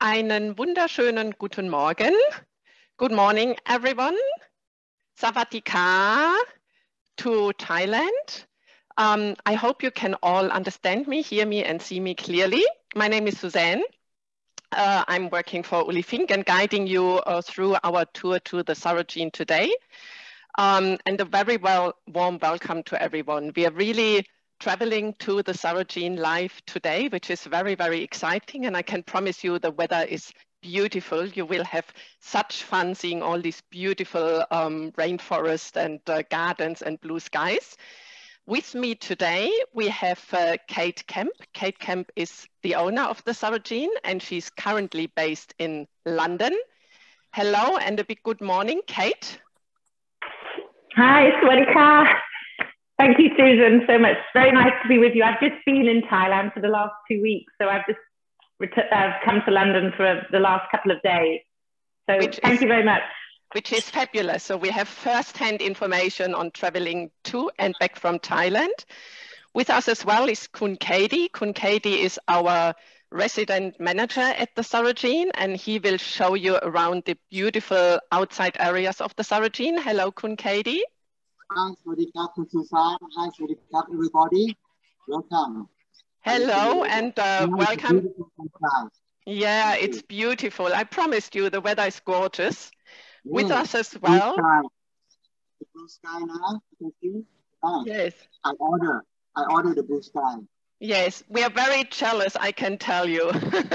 Einen wunderschönen guten Morgen. Good morning, everyone. Sawadee to Thailand. I hope you can all understand me, hear me, and see me clearly. My name is Suzanne. I'm working for Ullifink and guiding you through our tour to the Sarojin today. And a very warm welcome to everyone. We are really traveling to the Sarojin live today, which is very, very exciting. And I can promise you the weather is beautiful. You will have such fun seeing all these beautiful rainforests and gardens and blue skies. With me today, we have Kate Kemp. Kate Kemp is the owner of the Sarojin, and she's currently based in London. Hello and a big good morning, Kate. Hi, Sawadee. Thank you, Susan, so much. Very nice to be with you. I've just been in Thailand for the last 2 weeks, so I've just come to London for the last couple of days. So thank you very much. Which is fabulous. So we have first-hand information on traveling to and back from Thailand. With us as well is Khun Kade. Khun Kade is our resident manager at the Sarojin, and he will show you around the beautiful outside areas of the Sarojin. Hello, Khun Kade. Hi, Sawadee Khun Susan. Hi, Sawadee everybody. Welcome. Hello and welcome. Yeah, it's beautiful. I promised you the weather is gorgeous. Yeah. With us as well. The blue sky now, you can see. Oh, yes. I order the blue sky. Yes, we are very jealous, I can tell you.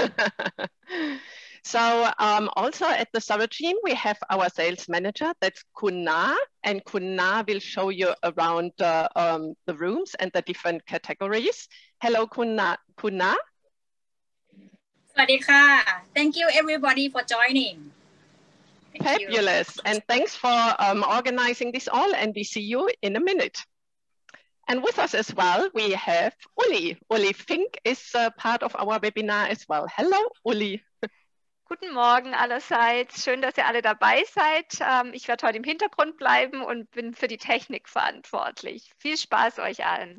So also at the Sarojin, we have our sales manager, that's Khun Naa, and Khun Naa will show you around the rooms and the different categories. Hello, Khun Naa. Sawadee. Thank you everybody for joining. Fabulous, and thanks for organizing this all, and we see you in a minute. And with us as well, we have Uli. Ullifink is part of our webinar as well. Hello, Uli. Guten Morgen allerseits. Schön, dass ihr alle dabei seid. Ich werde heute im Hintergrund bleiben und bin für die Technik verantwortlich. Viel Spaß euch allen.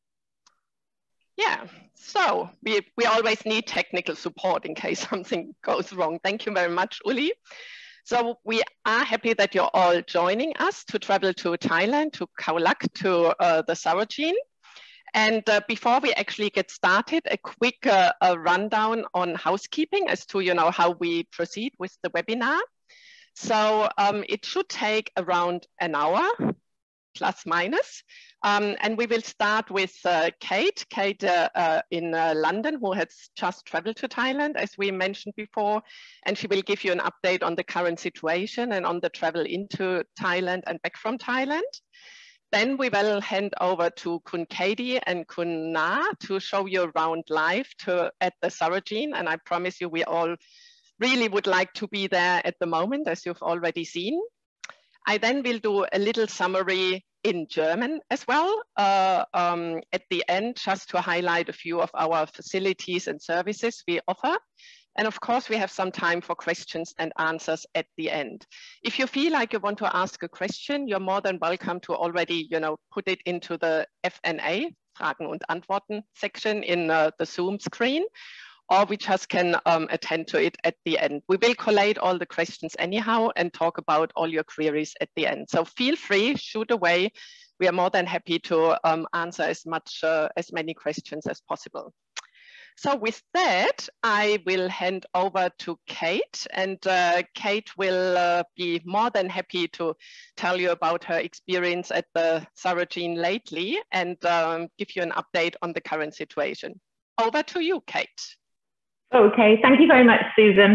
Yeah, so we always need technical support in case something goes wrong. Thank you very much, Uli. So we are happy that you're all joining us to travel to Thailand, to Khao Lak, to the Sarojin. And before we actually get started, a quick rundown on housekeeping as to how we proceed with the webinar. So it should take around an hour, plus minus. And we will start with Kate in London, who has just traveled to Thailand, as we mentioned before, and she will give you an update on the current situation and on the travel into Thailand and back from Thailand. Then we will hand over to Khun Kade and Khun Naa to show you around live at the Sarojin, and I promise you we all really would like to be there at the moment, as you've already seen. I then will do a little summary in German as well at the end, just to highlight a few of our facilities and services we offer. And of course, we have some time for questions and answers at the end. If you feel like you want to ask a question, you're more than welcome to already, put it into the F&A, Fragen und Antworten section in the Zoom screen, or we just can attend to it at the end. We will collate all the questions anyhow and talk about all your queries at the end. So feel free, shoot away. We are more than happy to answer as many questions as possible. So with that, I will hand over to Kate, and Kate will be more than happy to tell you about her experience at the Sarojin lately and give you an update on the current situation. Over to you, Kate. Okay, thank you very much, Susan.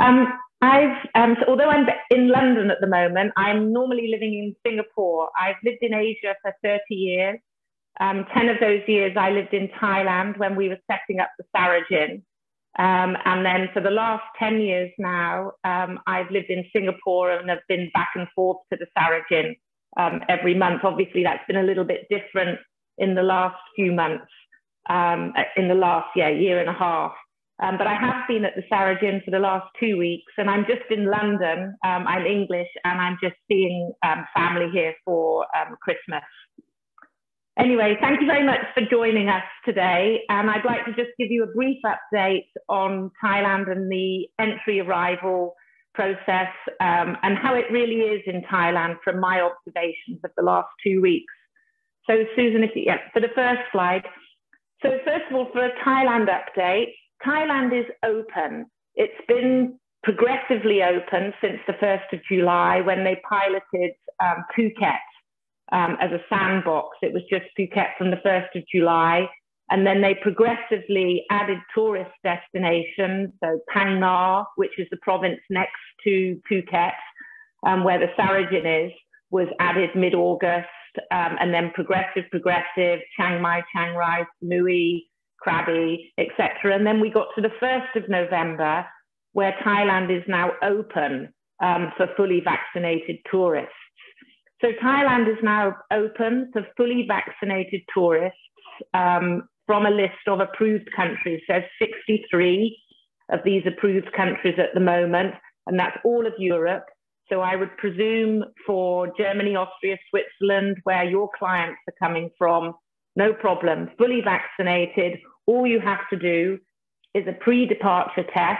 Although I'm in London at the moment, I'm normally living in Singapore. I've lived in Asia for 30 years. 10 of those years I lived in Thailand when we were setting up the Sarojin. And then for the last 10 years now, I've lived in Singapore and have been back and forth to the Sarojin every month. Obviously, that's been a little bit different in the last few months, in the last year and a half. But I have been at the Sarojin for the last 2 weeks, and I'm just in London. I'm English, and I'm just seeing family here for Christmas. Anyway, thank you very much for joining us today. And I'd like to just give you a brief update on Thailand and the entry arrival process and how it really is in Thailand from my observations of the last 2 weeks. So Susan, for the first slide. So first of all, for a Thailand update, Thailand is open. It's been progressively open since the 1st of July when they piloted Phuket as a sandbox. It was just Phuket from the 1st of July. And then they progressively added tourist destinations. So Khao Lak, which is the province next to Phuket, where the Sarojin is, was added mid-August. And then progressive, Chiang Mai, Chiang Rai, Samui, Krabi, etc. And then we got to the 1st of November, where Thailand is now open for fully vaccinated tourists. So Thailand is now open for fully vaccinated tourists from a list of approved countries. There's 63 of these approved countries at the moment, and that's all of Europe. So I would presume for Germany, Austria, Switzerland, where your clients are coming from, no problem, fully vaccinated. All you have to do is a pre-departure test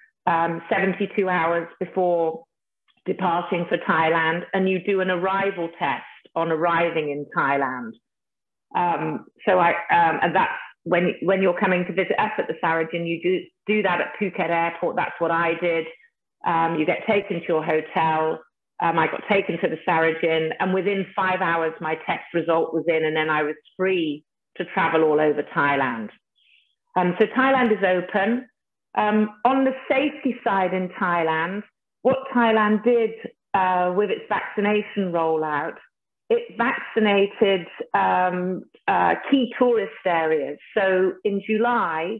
72 hours before departing for Thailand, and you do an arrival test on arriving in Thailand. And that's when you're coming to visit us at the Sarojin, you do that at Phuket Airport. That's what I did. You get taken to your hotel. I got taken to the Sarojin, and within 5 hours, my test result was in, and then I was free to travel all over Thailand. So Thailand is open. On the safety side in Thailand, what Thailand did with its vaccination rollout, it vaccinated key tourist areas. So in July,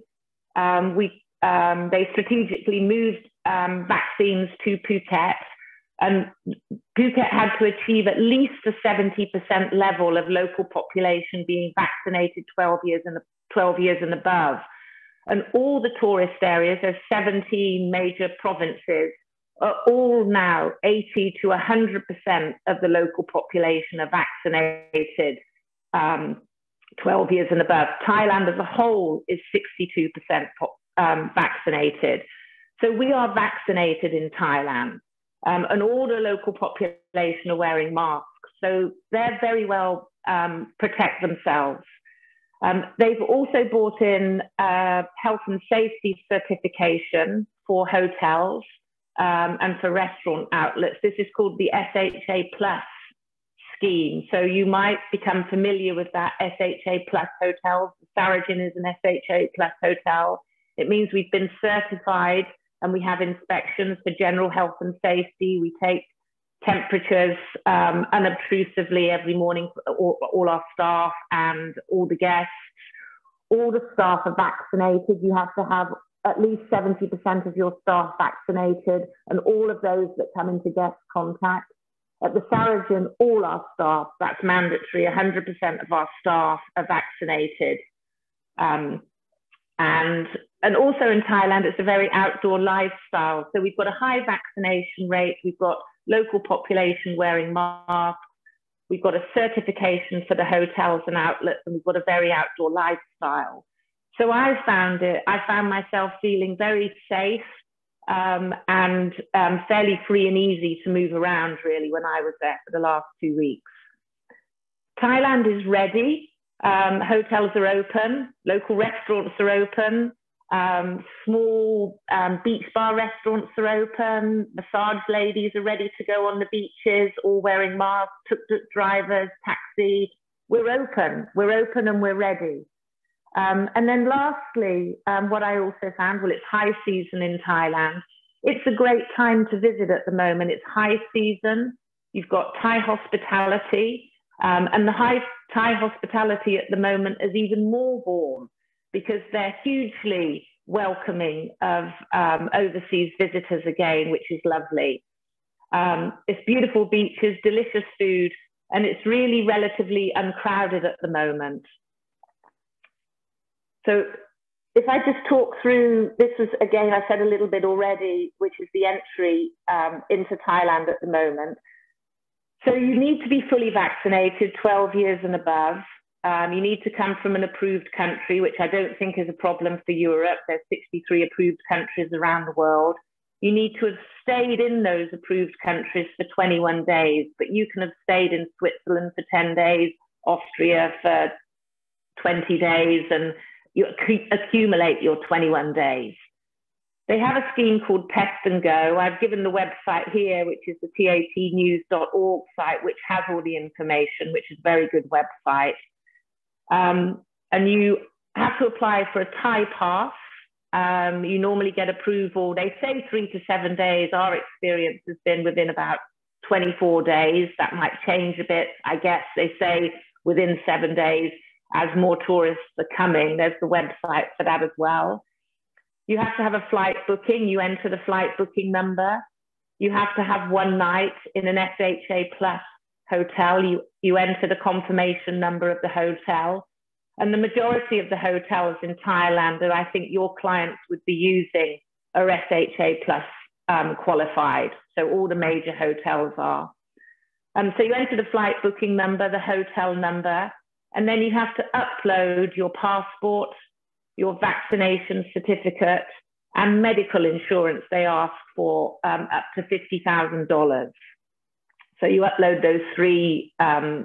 they strategically moved vaccines to Phuket, and Phuket had to achieve at least a 70% level of local population being vaccinated 12 years and above. And all the tourist areas, there's 17 major provinces, are all now 80 to 100% of the local population are vaccinated 12 years and above. Thailand as a whole is 62% vaccinated. So we are vaccinated in Thailand, and all the local population are wearing masks. So they're very well protect themselves. They've also brought in health and safety certification for hotels and for restaurant outlets. This is called the SHA Plus scheme. So you might become familiar with that SHA Plus hotels. The Sarojin is an SHA Plus hotel. It means we've been certified and we have inspections for general health and safety. We take temperatures unobtrusively every morning for all our staff and all the guests. All the staff are vaccinated. You have to have at least 70% of your staff vaccinated, and all of those that come into guest contact. At the Sarojin, all our staff, that's mandatory, 100% of our staff are vaccinated. And also in Thailand, it's a very outdoor lifestyle. So we've got a high vaccination rate. We've got local population wearing masks. We've got a certification for the hotels and outlets, and we've got a very outdoor lifestyle. So I found myself feeling very safe and fairly free and easy to move around really when I was there for the last 2 weeks. Thailand is ready. Hotels are open, local restaurants are open, small beach bar restaurants are open, massage ladies are ready to go on the beaches, all wearing masks, tuk-tuk drivers, taxi. We're open and we're ready. And then lastly, what I also found, well, it's high season in Thailand. It's a great time to visit at the moment. It's high season. You've got Thai hospitality, and the Thai hospitality at the moment is even more warm because they're hugely welcoming of overseas visitors again, which is lovely. It's beautiful beaches, delicious food, and it's really relatively uncrowded at the moment. So if I just talk through, this was, again, I said a little bit already, which is the entry into Thailand at the moment. So you need to be fully vaccinated, 12 years and above. You need to come from an approved country, which I don't think is a problem for Europe. There's 63 approved countries around the world. You need to have stayed in those approved countries for 21 days, but you can have stayed in Switzerland for 10 days, Austria for 20 days, and you accumulate your 21 days. They have a scheme called Test and Go. I've given the website here, which is the tatnews.org site, which has all the information, which is a very good website. And you have to apply for a Thai pass. You normally get approval. They say 3 to 7 days. Our experience has been within about 24 days. That might change a bit. I guess they say within 7 days as more tourists are coming. There's the website for that as well. You have to have a flight booking. You enter the flight booking number. You have to have 1 night in an SHA Plus hotel. You enter the confirmation number of the hotel. And the majority of the hotels in Thailand that I think your clients would be using are SHA Plus qualified. So all the major hotels are. So you enter the flight booking number, the hotel number, and then you have to upload your passport, your vaccination certificate, and medical insurance. They ask for up to $50,000. So you upload those 3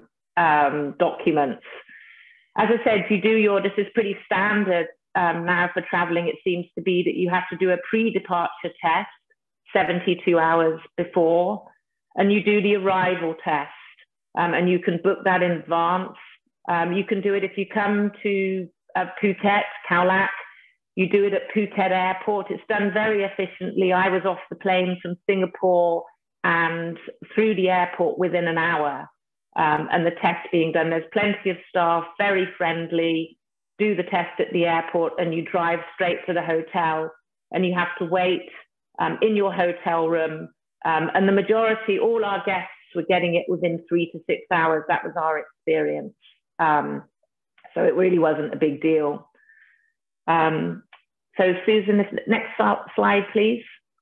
documents. As I said, you do this is pretty standard now for traveling. It seems to be that you have to do a pre-departure test 72 hours before, and you do the arrival test, and you can book that in advance. You can do it if you come to Phuket, Khao Lak. You do it at Phuket Airport. It's done very efficiently. I was off the plane from Singapore and through the airport within an hour, and the test being done. There's plenty of staff, very friendly, do the test at the airport, and you drive straight to the hotel, and you have to wait in your hotel room. And the majority, all our guests were getting it within 3 to 6 hours. That was our experience. So it really wasn't a big deal. So Susan, next slide, please.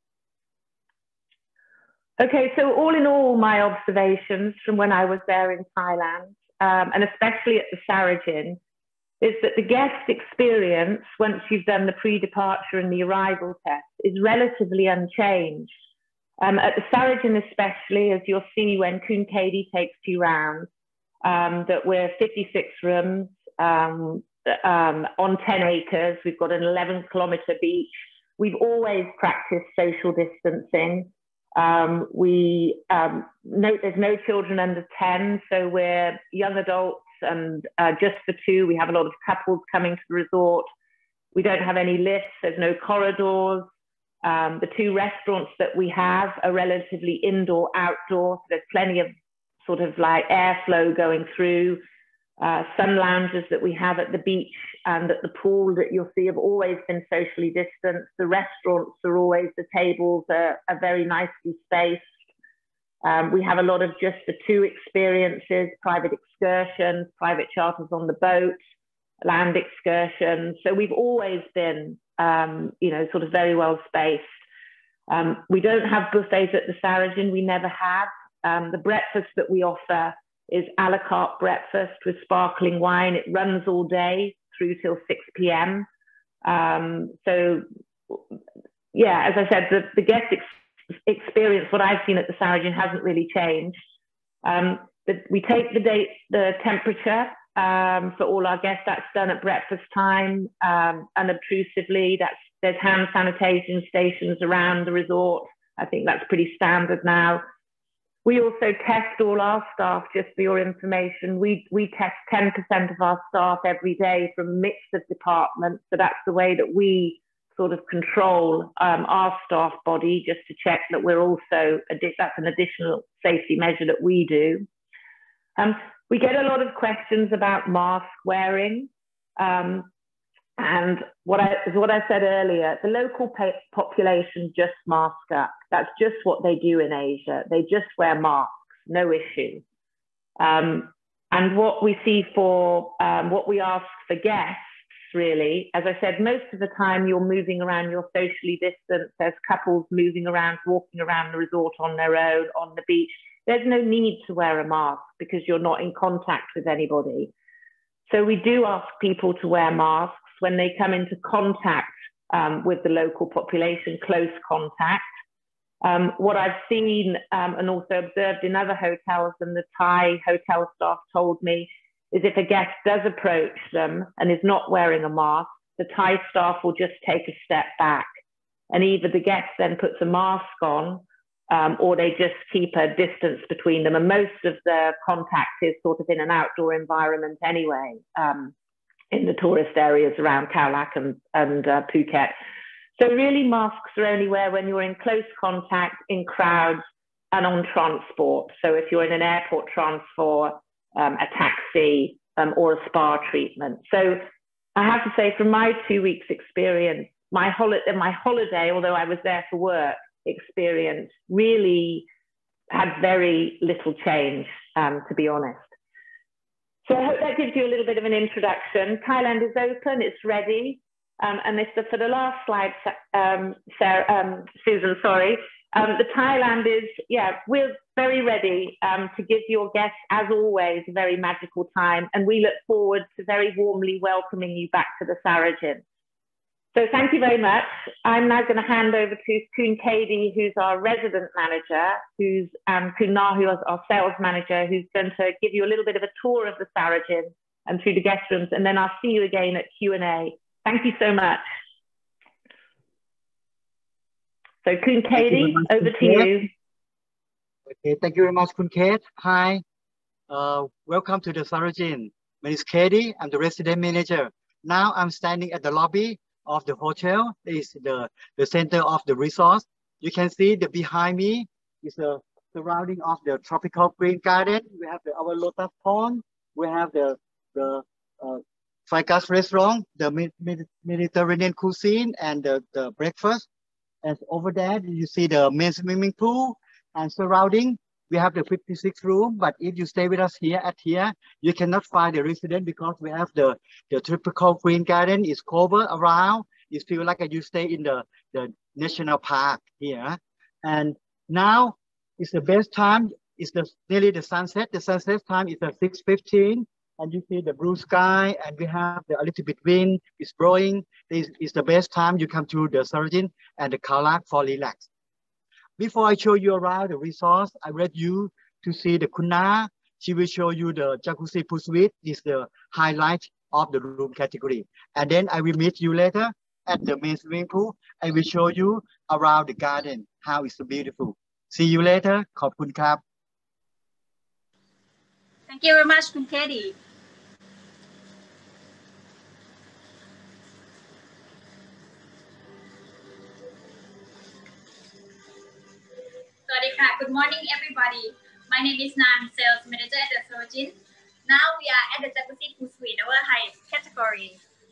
Okay, so all in all, my observations from when I was there in Thailand, and especially at the Sarojin, is that the guest experience, once you've done the pre-departure and the arrival test, is relatively unchanged. At the Sarojin especially, as you'll see when Khun Kade takes you round, that we're 56 rooms on 10 acres. We've got an 11-kilometer beach. We've always practiced social distancing. We note there's no children under 10, so we're young adults and just the 2. We have a lot of couples coming to the resort. We don't have any lifts. There's no corridors. The 2 restaurants that we have are relatively indoor, outdoor. So there's plenty of sort of like airflow going through. Some lounges that we have at the beach and at the pool that you'll see have always been socially distanced. The restaurants are always, the tables are very nicely spaced. We have a lot of just the 2 experiences, private excursions, private charters on the boat, land excursions. So we've always been, you know, sort of very well spaced. We don't have buffets at the Sarojin. We never have. The breakfast that we offer is a la carte breakfast with sparkling wine. It runs all day through till 6 p.m. So yeah, as I said, the guest experience, what I've seen at the Sarojin hasn't really changed. We take the temperature for all our guests. That's done at breakfast time, unobtrusively. There's hand sanitation stations around the resort. I think that's pretty standard now. We also test all our staff, just for your information. We test 10% of our staff every day from a mix of departments. So that's the way that we sort of control our staff body, just to check that we're also, that's an additional safety measure that we do. We get a lot of questions about mask wearing. And what I said earlier, the local population just mask up. That's just what they do in Asia. They just wear masks, no issue. And what we see for, what we ask for guests, really, as I said, most of the time you're moving around, you're socially distanced. There's couples moving around, walking around the resort on their own, on the beach. There's no need to wear a mask because you're not in contact with anybody. So we do ask people to wear masks when they come into contact with the local population, close contact. What I've seen and also observed in other hotels, and the Thai hotel staff told me, is if a guest does approach them and is not wearing a mask, the Thai staff will just take a step back. And either the guest then puts a mask on or they just keep a distance between them. And most of the contact is sort of in an outdoor environment anyway, in the tourist areas around Khao Lak and Phuket. So really masks are only wear when you're in close contact, in crowds and on transport. So if you're in an airport transfer, a taxi or a spa treatment. So I have to say from my 2 weeks experience, my holiday, although I was there for work, experience really had very little change, to be honest. So I hope that gives you a little bit of an introduction. Thailand is open, it's ready. And this, for the last slide, Susan, sorry. The Thailand is, we're very ready to give your guests, as always, a very magical time. And we look forward to very warmly welcoming you back to the Sarojin. So thank you very much. I'm now going to hand over to Khun Kade, who's our resident manager, who's Khun Naa, who is our sales manager, who's going to give you a little bit of a tour of the Sarojin and through the guest rooms. And then I'll see you again at Q&A. Thank you so much. So Khun Kade, over to you. Okay, thank you very much, Khun Kate. Hi, welcome to the Sarojin. My name is Kade. I'm the resident manager. Now I'm standing at the lobby of the hotel. This is the center of the resort. You can see the behind me is the surrounding of the tropical green garden. We have our lotus pond. We have the Five-Guest restaurant, the Mediterranean cuisine, and the breakfast. And over there, you see the main swimming pool, and surrounding, we have the 56 room. But if you stay with us here, you cannot find the resident because we have the tropical green garden is covered around. It feels like you stay in the national park here. And now it's the best time. It's nearly the sunset. The sunset time is at 6:15. And you see the blue sky, and we have a little bit wind, it's blowing. This is the best time you come to the Sarojin and the Khao Lak for relax. Before I show you around the resort, I read you to see the Khun Naa. She will show you the jacuzzi pool suite. This is the highlight of the room category. And then I will meet you later at the main swimming pool. I will show you around the garden, how it's so beautiful. See you later. ขอบคุณครับ Thank you very much, Khun Kade. Good morning, everybody. My name is Naa, I'm Sales Manager at the Sarojin. Now we are at the jacuzzi pool suite, our high category.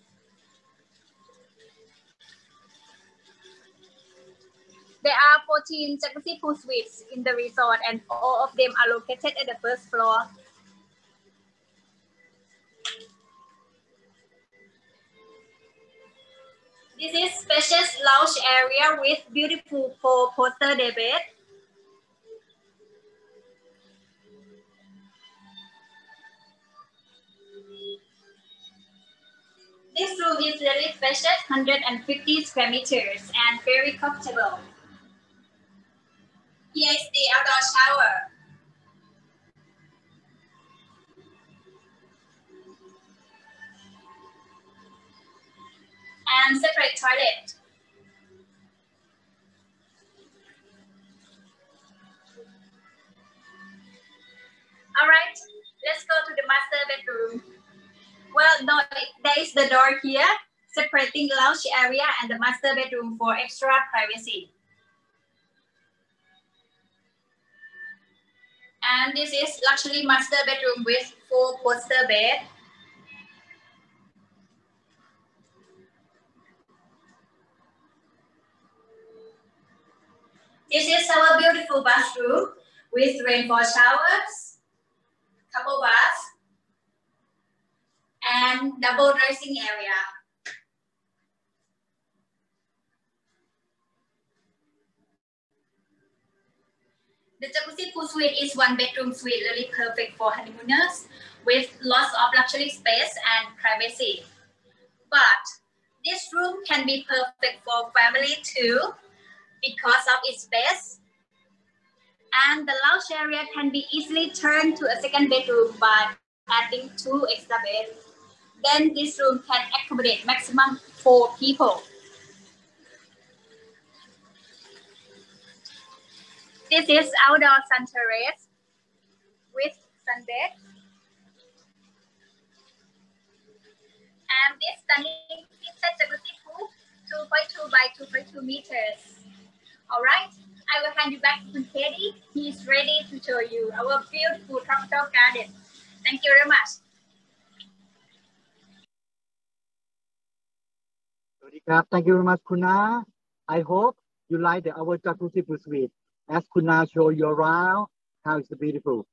There are 14 jacuzzi pool suites in the resort, and all of them are located at the first floor. This is spacious lounge area with beautiful four-poster day bed. This room is really spacious, 150 square meters, and very comfortable. Here is the outdoor shower. And separate toilet. All right, let's go to the master bedroom. Well, no, there is the door here, separating lounge area and the master bedroom for extra privacy. And this is luxury master bedroom with 4-poster bed. This is our beautiful bathroom with rainfall showers, couple baths, and double dressing area. The jacuzzi pool suite is 1-bedroom suite, really perfect for honeymooners. with lots of luxury space and privacy. But this room can be perfect for family too because of its space. And the lounge area can be easily turned to a second bedroom by adding 2 extra beds. Then this room can accommodate maximum 4 people. This is outdoor sun terrace with sunbed. And this stunning inside jacuzzi pool, 2.2 by 2.2 meters. All right, I will hand you back to Khun Kade. He is ready to show you our beautiful tropical garden. Thank you very much. Thank you very much, Khun Naa. I hope you like our jacuzzi pool suite. As Khun Naa show you around, how it's beautiful.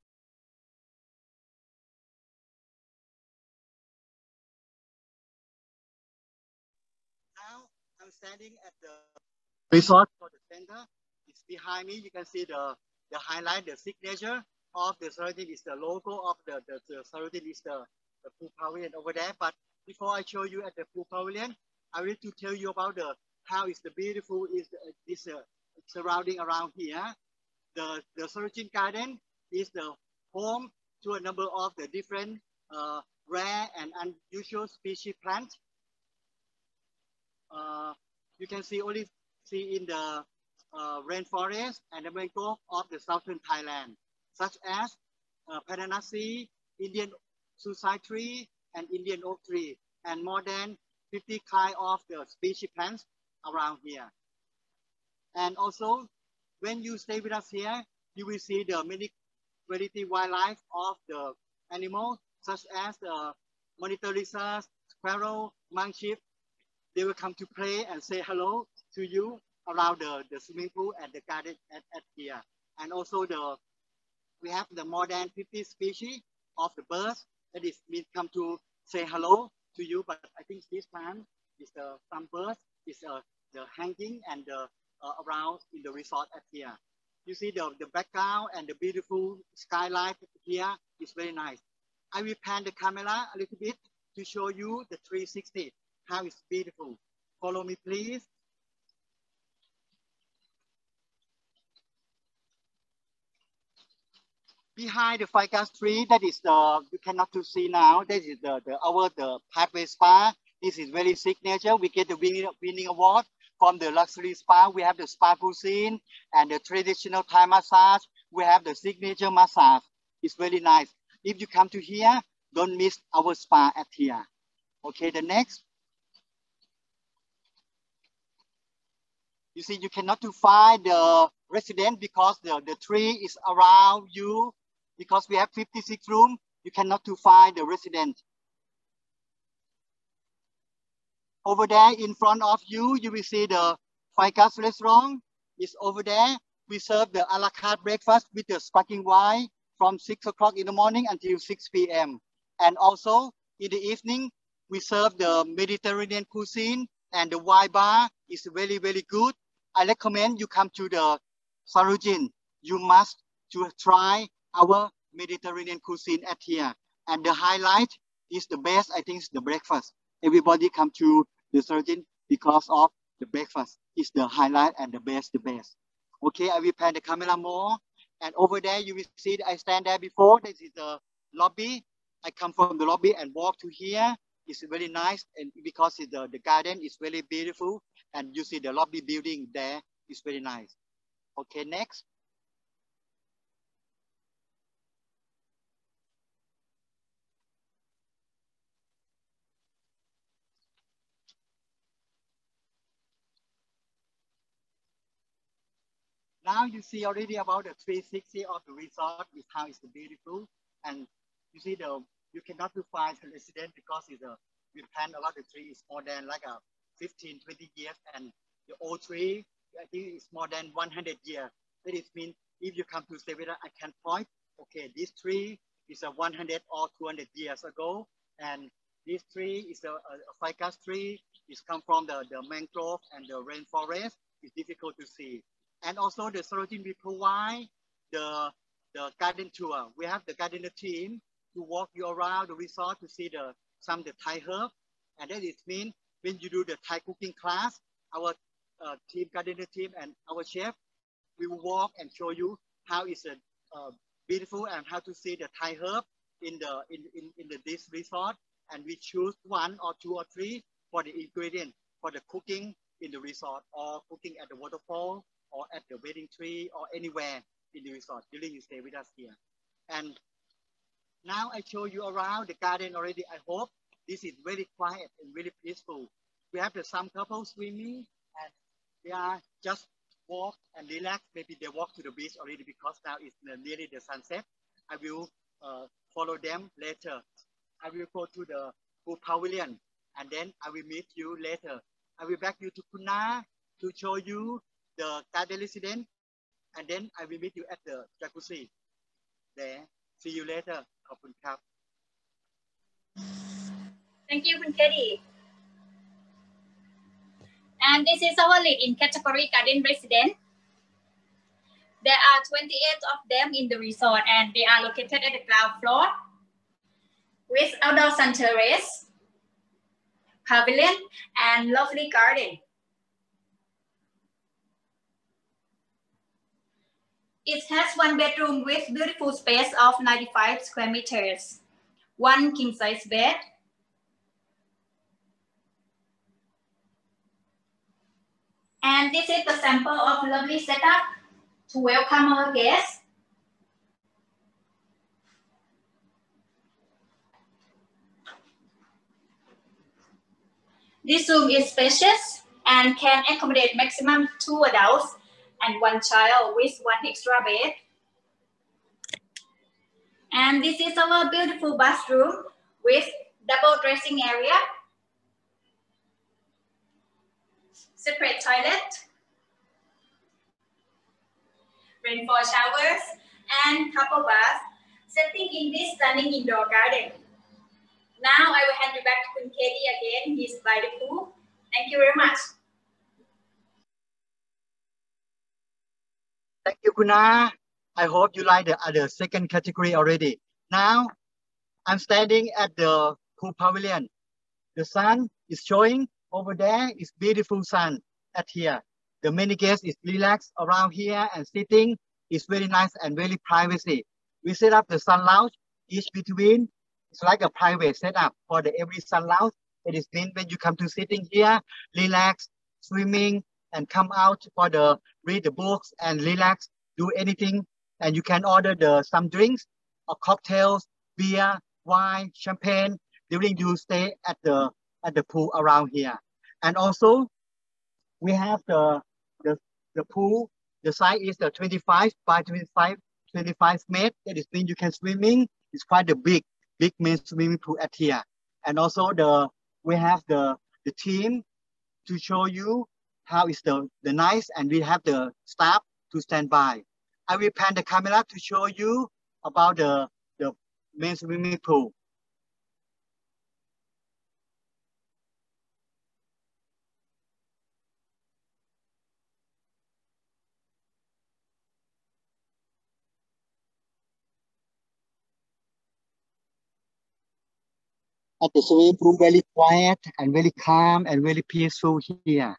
Now I'm standing at the resort for the center. It's behind me. You can see the highlight, the signature of the Sarojin is the logo of the Sarojin is the pool pavilion over there. But before I show you at the pool pavilion, I need to tell you about how is the beautiful is this surrounding around here. The Sarojin garden is the home to a number of the different rare and unusual species plants. You can only see in the rainforest and the mangrove of the southern Thailand, such as Pananasi, Indian suicide tree, and Indian oak tree, and more than 50 kinds of the species plants around here. And also, when you stay with us here, you will see the many variety wildlife of the animals, such as the monitor lizards, squirrel, monk sheep. They will come to play and say hello to you around the swimming pool and the garden at here. And also we have the more than 50 species of the birds that is come to say hello to you. But I think this time is some birds is the hanging and around in the resort at here. You see the background and the beautiful skyline here is very nice. I will pan the camera a little bit to show you the 360, how it's beautiful. Follow me, please. Behind the ficus tree, that is you cannot to see now. That is the pathway spa. This is very signature. We get the winning award from the luxury spa. We have the spa cuisine and the traditional Thai massage. We have the signature massage. It's very nice. If you come to here, don't miss our spa at here. Okay, the next. You see, you cannot to find the resident because the tree is around you. Because we have 56 rooms, you cannot to find the resident. Over there in front of you, you will see the Ficus restaurant. It's over there. We serve the a la carte breakfast with the sparkling wine from 6 o'clock in the morning until 6 p.m. And also in the evening, we serve the Mediterranean cuisine and the wine bar is very, very good. I recommend you come to the Sarojin. You must to try our Mediterranean cuisine at here. And the highlight is the best, I think, is the breakfast. Everybody come to the Sarojin because of the breakfast. It's the highlight and the best. Okay, I will pan the camera more. And over there, you will see I stand there before. This is the lobby. I come from the lobby and walk to here. It's very nice, and because the garden is very beautiful, and you see the lobby building there is very nice. Okay, next. Now you see already about the 360 of the resort is how it's beautiful, and you see you cannot find a resident because we plant a lot of trees more than like 15, 20 years, and the old tree I think is more than 100 years. That is mean if you come to stay with us, I can point. Okay, this tree is 100 or 200 years ago, and this tree is a ficus tree. It's come from the mangrove and the rainforest. It's difficult to see. And also the Sarojin, we provide the garden tour. We have the gardener team to walk you around the resort to see some of the Thai herb. And that it means when you do the Thai cooking class, our team, gardener team, and our chef, we will walk and show you how it's beautiful and how to see the Thai herb in this resort. And we choose 1 or 2 or 3 for the ingredient for the cooking in the resort, or cooking at the waterfall, or at the wedding tree, or anywhere in the resort during you stay with us here. And now I show you around the garden already. I hope this is very quiet and very peaceful. We have some couples swimming, and they are just walk and relax. Maybe they walk to the beach already because now it's nearly the sunset. I will follow them later. I will go to the pool pavilion, and then I will meet you later. I will back you to Khun Naa to show you the garden residence, and then I will meet you at the jacuzzi there. See you later. Khobun krab. Thank you, Khun Kade. And this is our lead in category garden residence. There are 28 of them in the resort, and they are located at the ground floor with outdoor sun terrace, pavilion, and lovely garden. It has 1 bedroom with beautiful space of 95 square meters, 1 king-size bed, and this is the sample of lovely setup to welcome our guests. This room is spacious and can accommodate maximum 2 adults and 1 child with 1 extra bed. And this is our beautiful bathroom with double dressing area, separate toilet, rainfall showers, and couple bath, setting in this stunning indoor garden. Now I will hand you back to Khun Kade again. He's by the pool. Thank you very much. Thank you, Khun Naa. I hope you like the second category already. Now, I'm standing at the pool pavilion. The sun is showing over there. It's beautiful sun at here. The many guests is relaxed around here and sitting. It's very nice and very privacy. We set up the sun lounge each between. It's like a private setup for every sun lounge. It is mean when you come to sitting here, relax, swimming, and come out for read the books and relax, do anything. And you can order some drinks or cocktails, beer, wine, champagne during you stay at the pool around here. And also we have the pool. The size is 25 by 25 meters. That is mean you can swimming. It's quite a big main swimming pool at here. And also we have the team to show you how is the nice, and we have the staff to stand by. I will pan the camera to show you about the main swimming pool. At the swimming pool, very quiet and very calm and very peaceful here.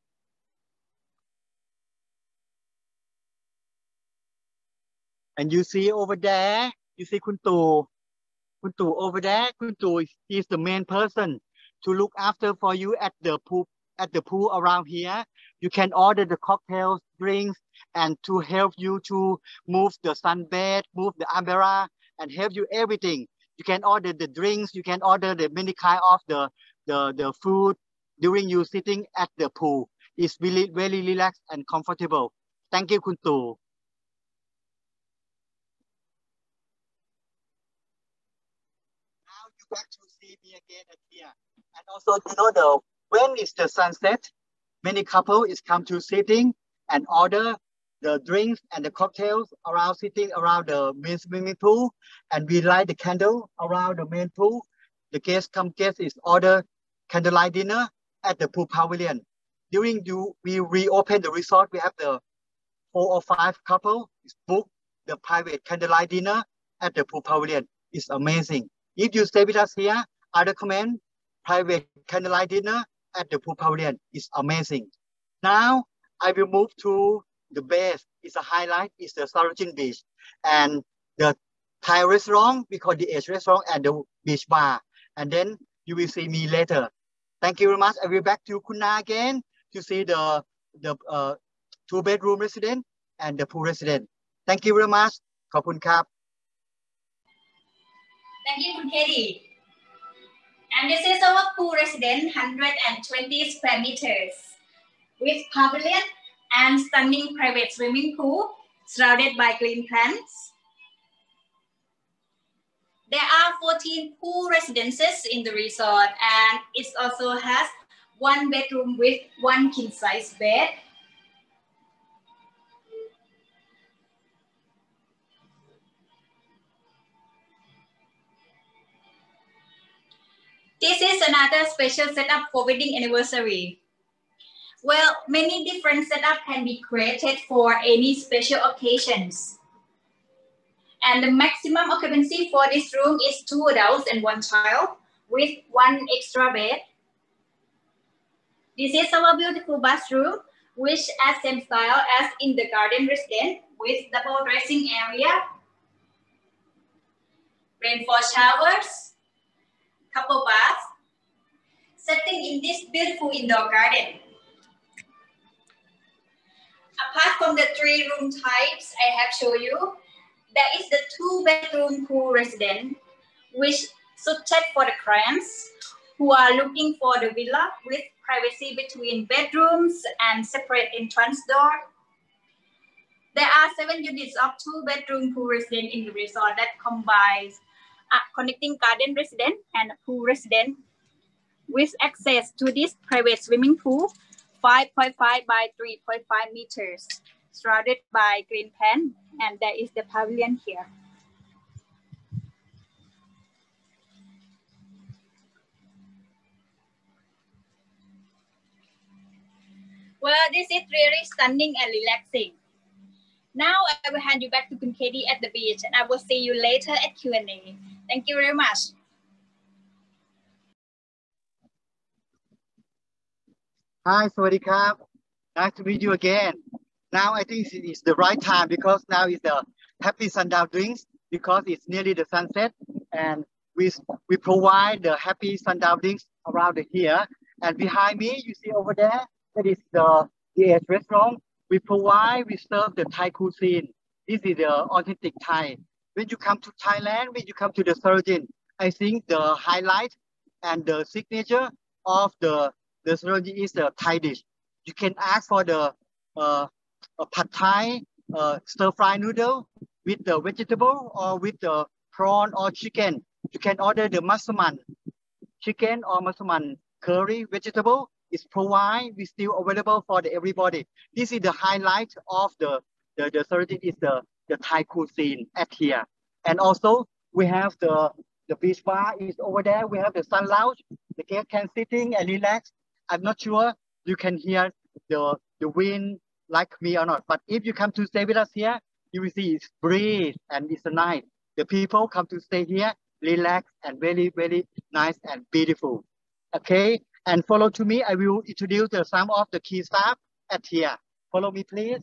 And you see over there, you see Khun Tu. Khun Tu over there, Khun Tu is the main person to look after for you at the pool around here. You can order the cocktails, drinks, and to help you to move the sunbed, move the umbrella, and help you everything. You can order the drinks, you can order the many kind of the food during you sitting at the pool. It's really very relaxed and comfortable. Thank you, Khun Tu. Now you back to see me again at here. And also, you know, when it's the sunset, many couples is come to sitting and order the drinks and the cocktails around sitting around the main swimming pool, and we light the candle around the main pool. The guests is order candlelight dinner at the pool pavilion. During we reopen the resort, we have the 4 or 5 couple book the private candlelight dinner at the pool pavilion. It's amazing. If you stay with us here, I recommend private candlelight dinner at the pool pavilion. It's amazing. Now I will move to the base. It's a highlight. It's the Sarojin beach and the Thai restaurant, because the H restaurant and the beach bar. And then you will see me later. Thank you very much. I will back to Khun Naa again to see the 2-bedroom residence and the pool residence. Thank you very much. ขอบคุณครับ Thank you, Khun Kade. And this is our pool residence, 120 square meters, with pavilion and stunning private swimming pool surrounded by green plants. There are 14 pool residences in the resort, and it also has 1 bedroom with 1 king-size bed. This is another special setup for wedding anniversary. Well, many different setups can be created for any special occasions. And the maximum occupancy for this room is 2 adults and 1 child with 1 extra bed. This is our beautiful bathroom, which has same style as in the garden residence with double dressing area, rainfall showers, couple baths, setting in this beautiful indoor garden. Apart from the 3 room types I have shown you, there is the 2-bedroom pool residence, which suited for the clients who are looking for the villa with privacy between bedrooms and separate entrance door. There are 7 units of 2-bedroom pool residence in the resort that combines a connecting garden residence and a pool residence with access to this private swimming pool, 5.5 by 3.5 meters, surrounded by green plant, and there is the pavilion here. Well, this is really stunning and relaxing. Now I will hand you back to Khun Kade at the beach, and I will see you later at Q&A. Thank you very much. Hi, Sawadee Krap. Nice to meet you again. Now I think it's the right time because now is the happy sundown drinks because it's nearly the sunset, and we provide the happy sundown drinks around here. And behind me, you see over there, that is the restaurant. We serve the Thai cuisine. This is the authentic Thai. When you come to Thailand, when you come to the Sarojin, I think the highlight and the signature of the Sarojin is the Thai dish. You can ask for the pad Thai stir-fry noodle with the vegetable or with the prawn or chicken. You can order the masaman chicken or masaman curry vegetable. Is provided, we still available for everybody. This is the highlight of the Sarojin is the Thai cuisine at here. And also we have the beach bar is over there. We have the sun lounge. The guests can sitting and relax. I'm not sure you can hear the wind like me or not. But if you come to stay with us here, you will see it's breeze and it's nice. The people come to stay here, relax and very, very nice and beautiful. Okay. And follow to me, I will introduce some of the key staff at here. Follow me, please.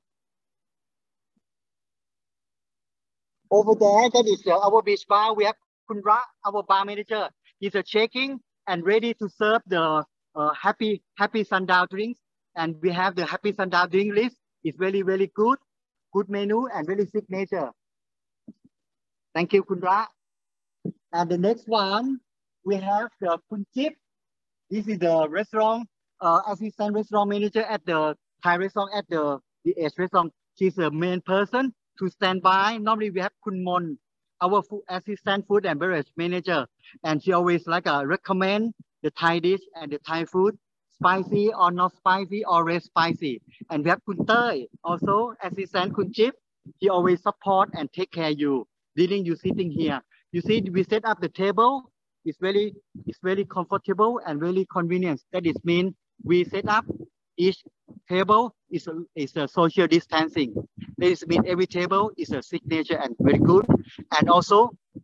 Over there, that is our beach bar. We have Khun Naa, our bar manager. He's checking and ready to serve the happy sundown drinks. And we have the happy sundown drink list. It's very, very good menu and very signature. Thank you, Khun Naa. And the next one, we have the Khun Chip. This is the restaurant, assistant restaurant manager at the Thai restaurant at the H restaurant. She's the main person to stand by. Normally we have Khun Mon, our assistant food and beverage manager. And she always recommend the Thai dish and the Thai food, spicy or not spicy or less spicy. And we have Khun Tơi, also assistant Khun Chip. He always support and take care of you, dealing you sitting here. You see, we set up the table. It's very comfortable and very convenient. That is mean we set up each table is a social distancing. That is mean every table is a signature and very good. And also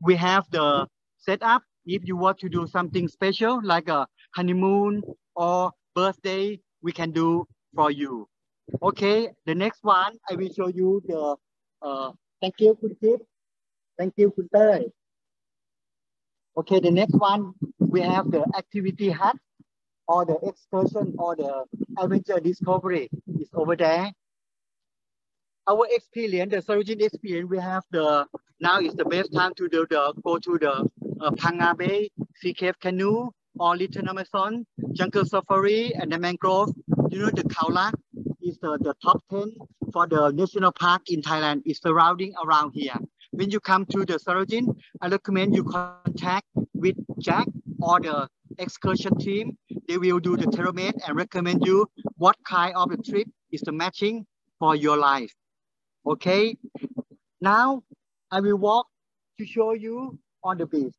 we have the setup. If you want to do something special like a honeymoon or birthday, we can do for you. Okay, the next one, I will show you the, thank you, Khun Kip. Thank you, Khun Tay. Okay, the next one, we have the activity hut or the excursion or the adventure discovery is over there. Our experience, the Sarojin experience, we have the, now is the best time to do the, go to the Phanga Bay, Sea Cave Canoe, or Little Amazon, Jungle Safari, and the mangrove. You know, the Khao Lak is the top 10 for the national park in Thailand, is surrounding around here. When you come to the Sarojin, I recommend you contact with Jack or the excursion team. They will do the tailor-made and recommend you what kind of the trip is the matching for your life. Okay, now I will walk to show you on the beach.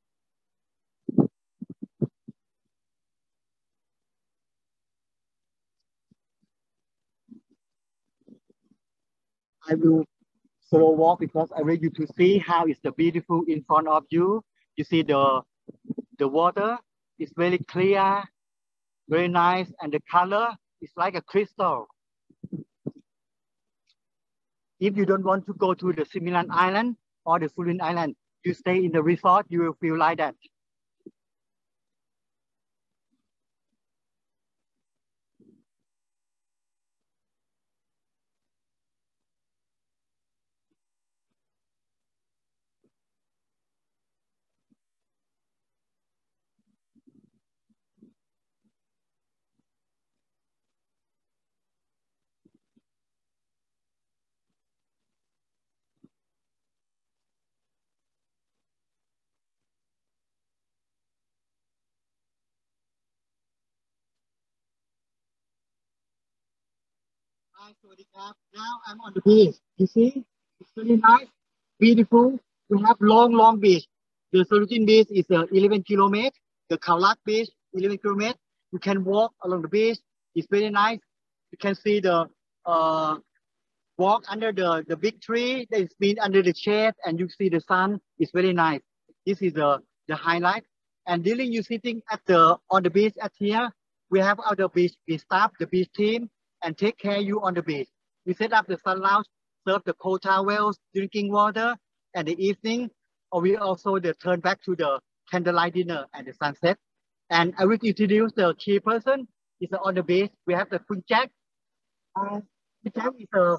I will slow walk because I want you to see how is the beautiful in front of you. You see the water is very clear, very nice, and the color is like a crystal. If you don't want to go to the Similan Island or the Surin Island, you stay in the resort, you will feel like that. Hi, now I'm on the beach. You see, it's really nice, beautiful. We have long beach. The Sarojin beach is 11 kilometers. The Khao Lak beach, 11 kilometers. You can walk along the beach. It's very nice. You can see the walk under the big tree that is been under the shade, and you see the sun. It's very nice. This is the highlight. And during you sitting at on the beach at here, we have our beach staff, the beach team, and take care of you on the beach. We set up the sun lounge, serve the cold towels, drinking water, and the evening, or we also turn back to the candlelight dinner and the sunset. And I will introduce the key person. Is on the beach. We have the Khun Jack. Jack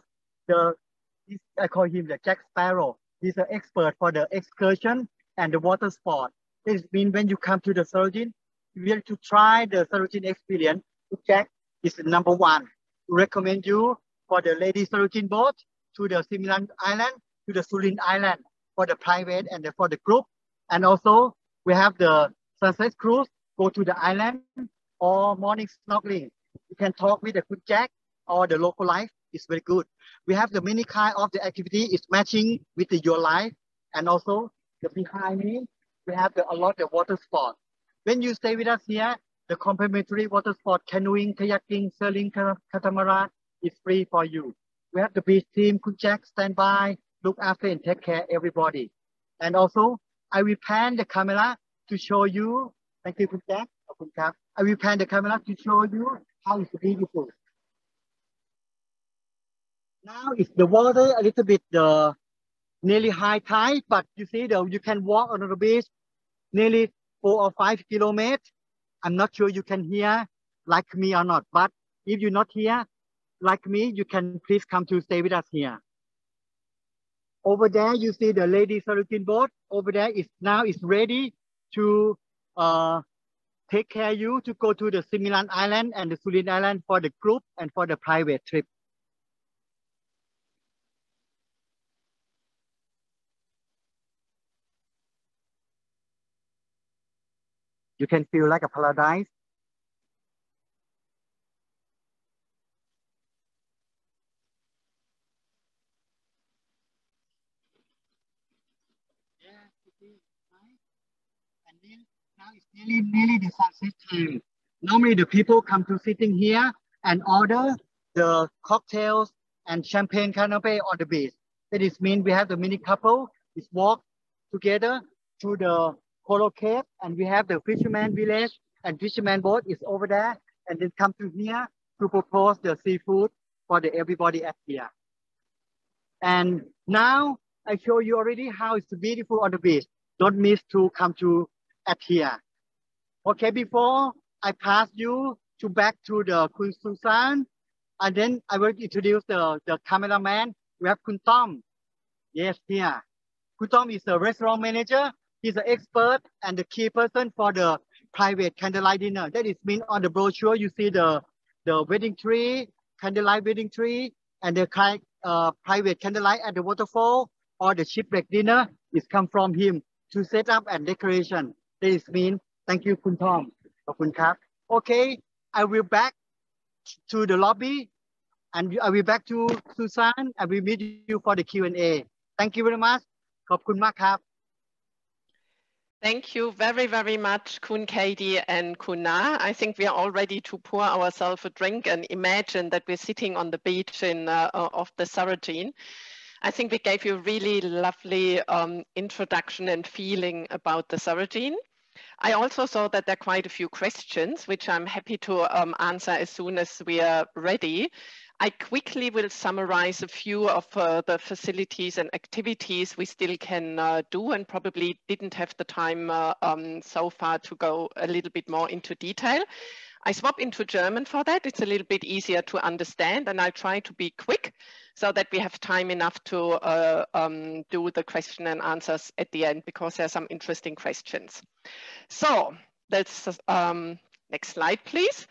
is I call him the Jack Sparrow. He's an expert for the excursion and the water sport. This means when you come to the Sarojin, you have to try the Sarojin experience. Jack is the number one. Recommend you for the Lady Sarojin boat to the Similan Island, to the Surin Island for the private and for the group. And also we have the sunset cruise, go to the island or morning snorkeling. You can talk with the Khun Jack or the local life. It's very good. We have the many kind of the activity is matching with your life. And also the behind me, we have a lot of water sport. When you stay with us here, the complimentary water sport, canoeing, kayaking, sailing, catamaran is free for you. We have the beach team, Khun Jack, stand by, look after and take care everybody. And also, I will pan the camera to show you, thank you, Khun Jack. I will pan the camera to show you how it's beautiful. Now it's the water a little bit nearly high tide, but you see you can walk on the beach nearly 4 or 5 kilometers. I'm not sure you can hear like me or not, but if you're not here like me, you can please come to stay with us here. Over there, you see the Lady Sarojin boat. Over there is now is ready to take care of you to go to the Similan Island and the Surin Island for the group and for the private trip. You can feel like a paradise. Yeah, nice. And then now it's nearly the sunset time. Normally the people come to sitting here and order the cocktails and champagne canapé on the beach. That is mean we have the mini couple is walk together to the coral cave, and we have the fisherman village and fisherman boat is over there, and then come to here to propose the seafood for the everybody at here. And now I show you already how it's beautiful on the beach. Don't miss to come to at here. Okay, before I pass you to back to the Khun Susan, and then I will introduce the cameraman. We have Khun Tom. Yes, here. Khun Tom is a restaurant manager. He's an expert and the key person for the private candlelight dinner. That is mean on the brochure, you see the wedding tree, candlelight wedding tree, and the private candlelight at the waterfall or the shipwreck dinner is come from him to set up and decoration. That is mean, thank you, Khun Tom. Khun Kap. Okay, I will back to the lobby and I will back to Susan and we meet you for the Q&A. Thank you very much. ขอบคุณมากครับ Thank you very, very much, Khun Kade and Khun Naa. I think we are all ready to pour ourselves a drink and imagine that we're sitting on the beach of the Sarojin. I think we gave you a really lovely introduction and feeling about the Sarojin. I also saw that there are quite a few questions, which I'm happy to answer as soon as we are ready. I quickly will summarize a few of the facilities and activities we still can do and probably didn't have the time so far to go a little bit more into detail. I swap into German for that. It's a little bit easier to understand and I try to be quick so that we have time enough to do the question and answers at the end because there are some interesting questions. So let's, next slide, please.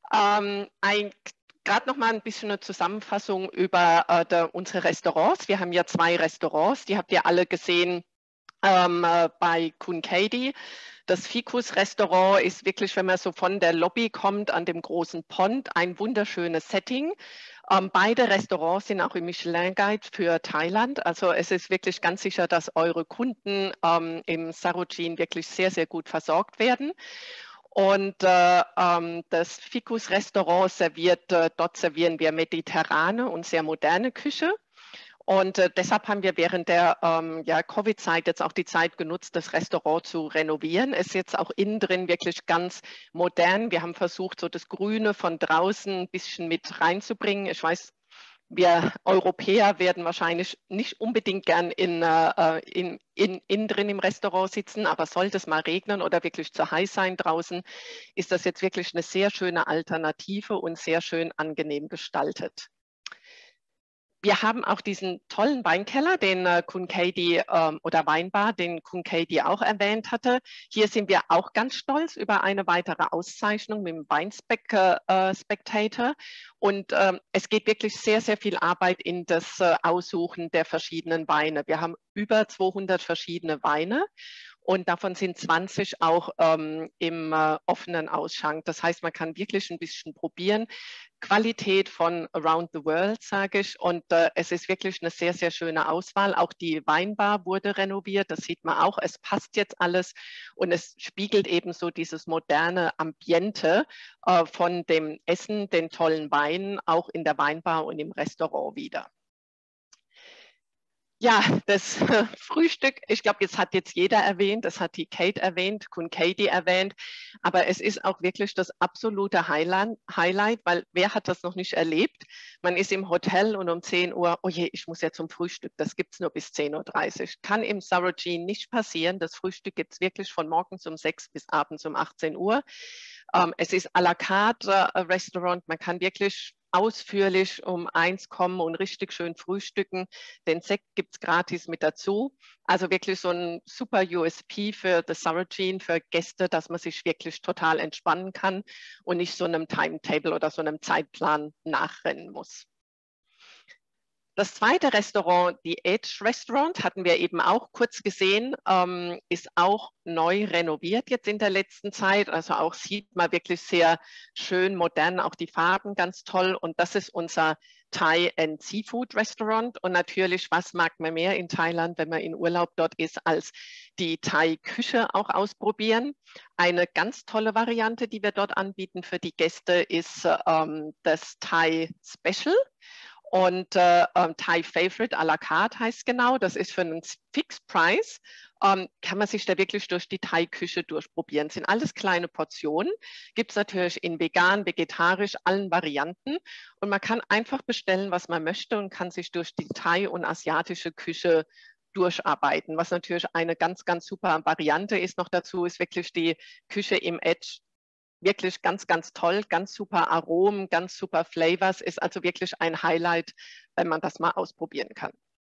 Gerade noch mal ein bisschen eine Zusammenfassung über unsere Restaurants. Wir haben ja 2 Restaurants, die habt ihr alle gesehen bei Khun Kade. Das Ficus-Restaurant ist wirklich, wenn man so von der Lobby kommt, an dem großen Pond, ein wunderschönes Setting. Beide Restaurants sind auch im Michelin-Guide für Thailand. Also es ist wirklich ganz sicher, dass eure Kunden im Sarojin wirklich sehr, sehr gut versorgt werden. Und das Ficus-Restaurant dort servieren wir mediterrane und sehr moderne Küche. Und deshalb haben wir während der Covid-Zeit jetzt auch die Zeit genutzt, das Restaurant zu renovieren. Es ist jetzt auch innen drin wirklich ganz modern. Wir haben versucht, so das Grüne von draußen ein bisschen mit reinzubringen. Ich weiß, wir Europäer werden wahrscheinlich nicht unbedingt gern innen drin im Restaurant sitzen, aber sollte es mal regnen oder wirklich zu heiß sein draußen, ist das jetzt wirklich eine sehr schöne Alternative und sehr schön angenehm gestaltet. Wir haben auch diesen tollen Weinkeller, den Khun Kade oder Weinbar, den Khun Kade auch erwähnt hatte. Hier sind wir auch ganz stolz über eine weitere Auszeichnung mit dem Weinspectator. Und es geht wirklich sehr, sehr viel Arbeit in das Aussuchen der verschiedenen Weine. Wir haben über 200 verschiedene Weine. Und davon sind 20 auch im offenen Ausschank. Das heißt, man kann wirklich ein bisschen probieren. Qualität von Around the World, sage ich. Und es ist wirklich eine sehr, sehr schöne Auswahl. Auch die Weinbar wurde renoviert. Das sieht man auch. Es passt jetzt alles. Und es spiegelt eben so dieses moderne Ambiente von dem Essen, den tollen Weinen, auch in der Weinbar und im Restaurant wieder. Ja, das Frühstück, ich glaube, das hat jetzt jeder erwähnt, das hat die Kate erwähnt, Khun Kade erwähnt, aber es ist auch wirklich das absolute Highlight, weil wer hat das noch nicht erlebt? Man ist im Hotel und um 10 Uhr, oh je, ich muss ja zum Frühstück, das gibt es nur bis 10:30 Uhr. Kann im Sarojin nicht passieren, das Frühstück gibt es wirklich von morgens um 6 bis abends um 18 Uhr. Es ist à la carte Restaurant, man kann wirklich ausführlich um 1 kommen und richtig schön frühstücken. Den Sekt gibt es gratis mit dazu. Also wirklich so ein super USP für das Sarojin, für Gäste, dass man sich wirklich total entspannen kann und nicht so einem Timetable oder so einem Zeitplan nachrennen muss. Das zweite Restaurant, die Edge Restaurant, hatten wir eben auch kurz gesehen, ist auch neu renoviert jetzt in der letzten Zeit. Also auch sieht man wirklich sehr schön modern, auch die Farben ganz toll. Und das ist unser Thai and Seafood Restaurant. Und natürlich, was mag man mehr in Thailand, wenn man in Urlaub dort ist, als die Thai-Küche auch ausprobieren. Eine ganz tolle Variante, die wir dort anbieten für die Gäste, ist das Thai Special. Und Thai Favorite à la carte heißt genau, das ist für einen Fixpreis, kann man sich da wirklich durch die Thai-Küche durchprobieren. Das sind alles kleine Portionen, gibt es natürlich in vegan, vegetarisch, allen Varianten. Und man kann einfach bestellen, was man möchte und kann sich durch die Thai- und asiatische Küche durcharbeiten, was natürlich eine ganz, ganz super Variante ist. Noch dazu ist wirklich die Küche im Edge wirklich ganz, ganz toll, ganz super Aromen, ganz super Flavors, ist also wirklich ein Highlight, wenn man das mal ausprobieren kann.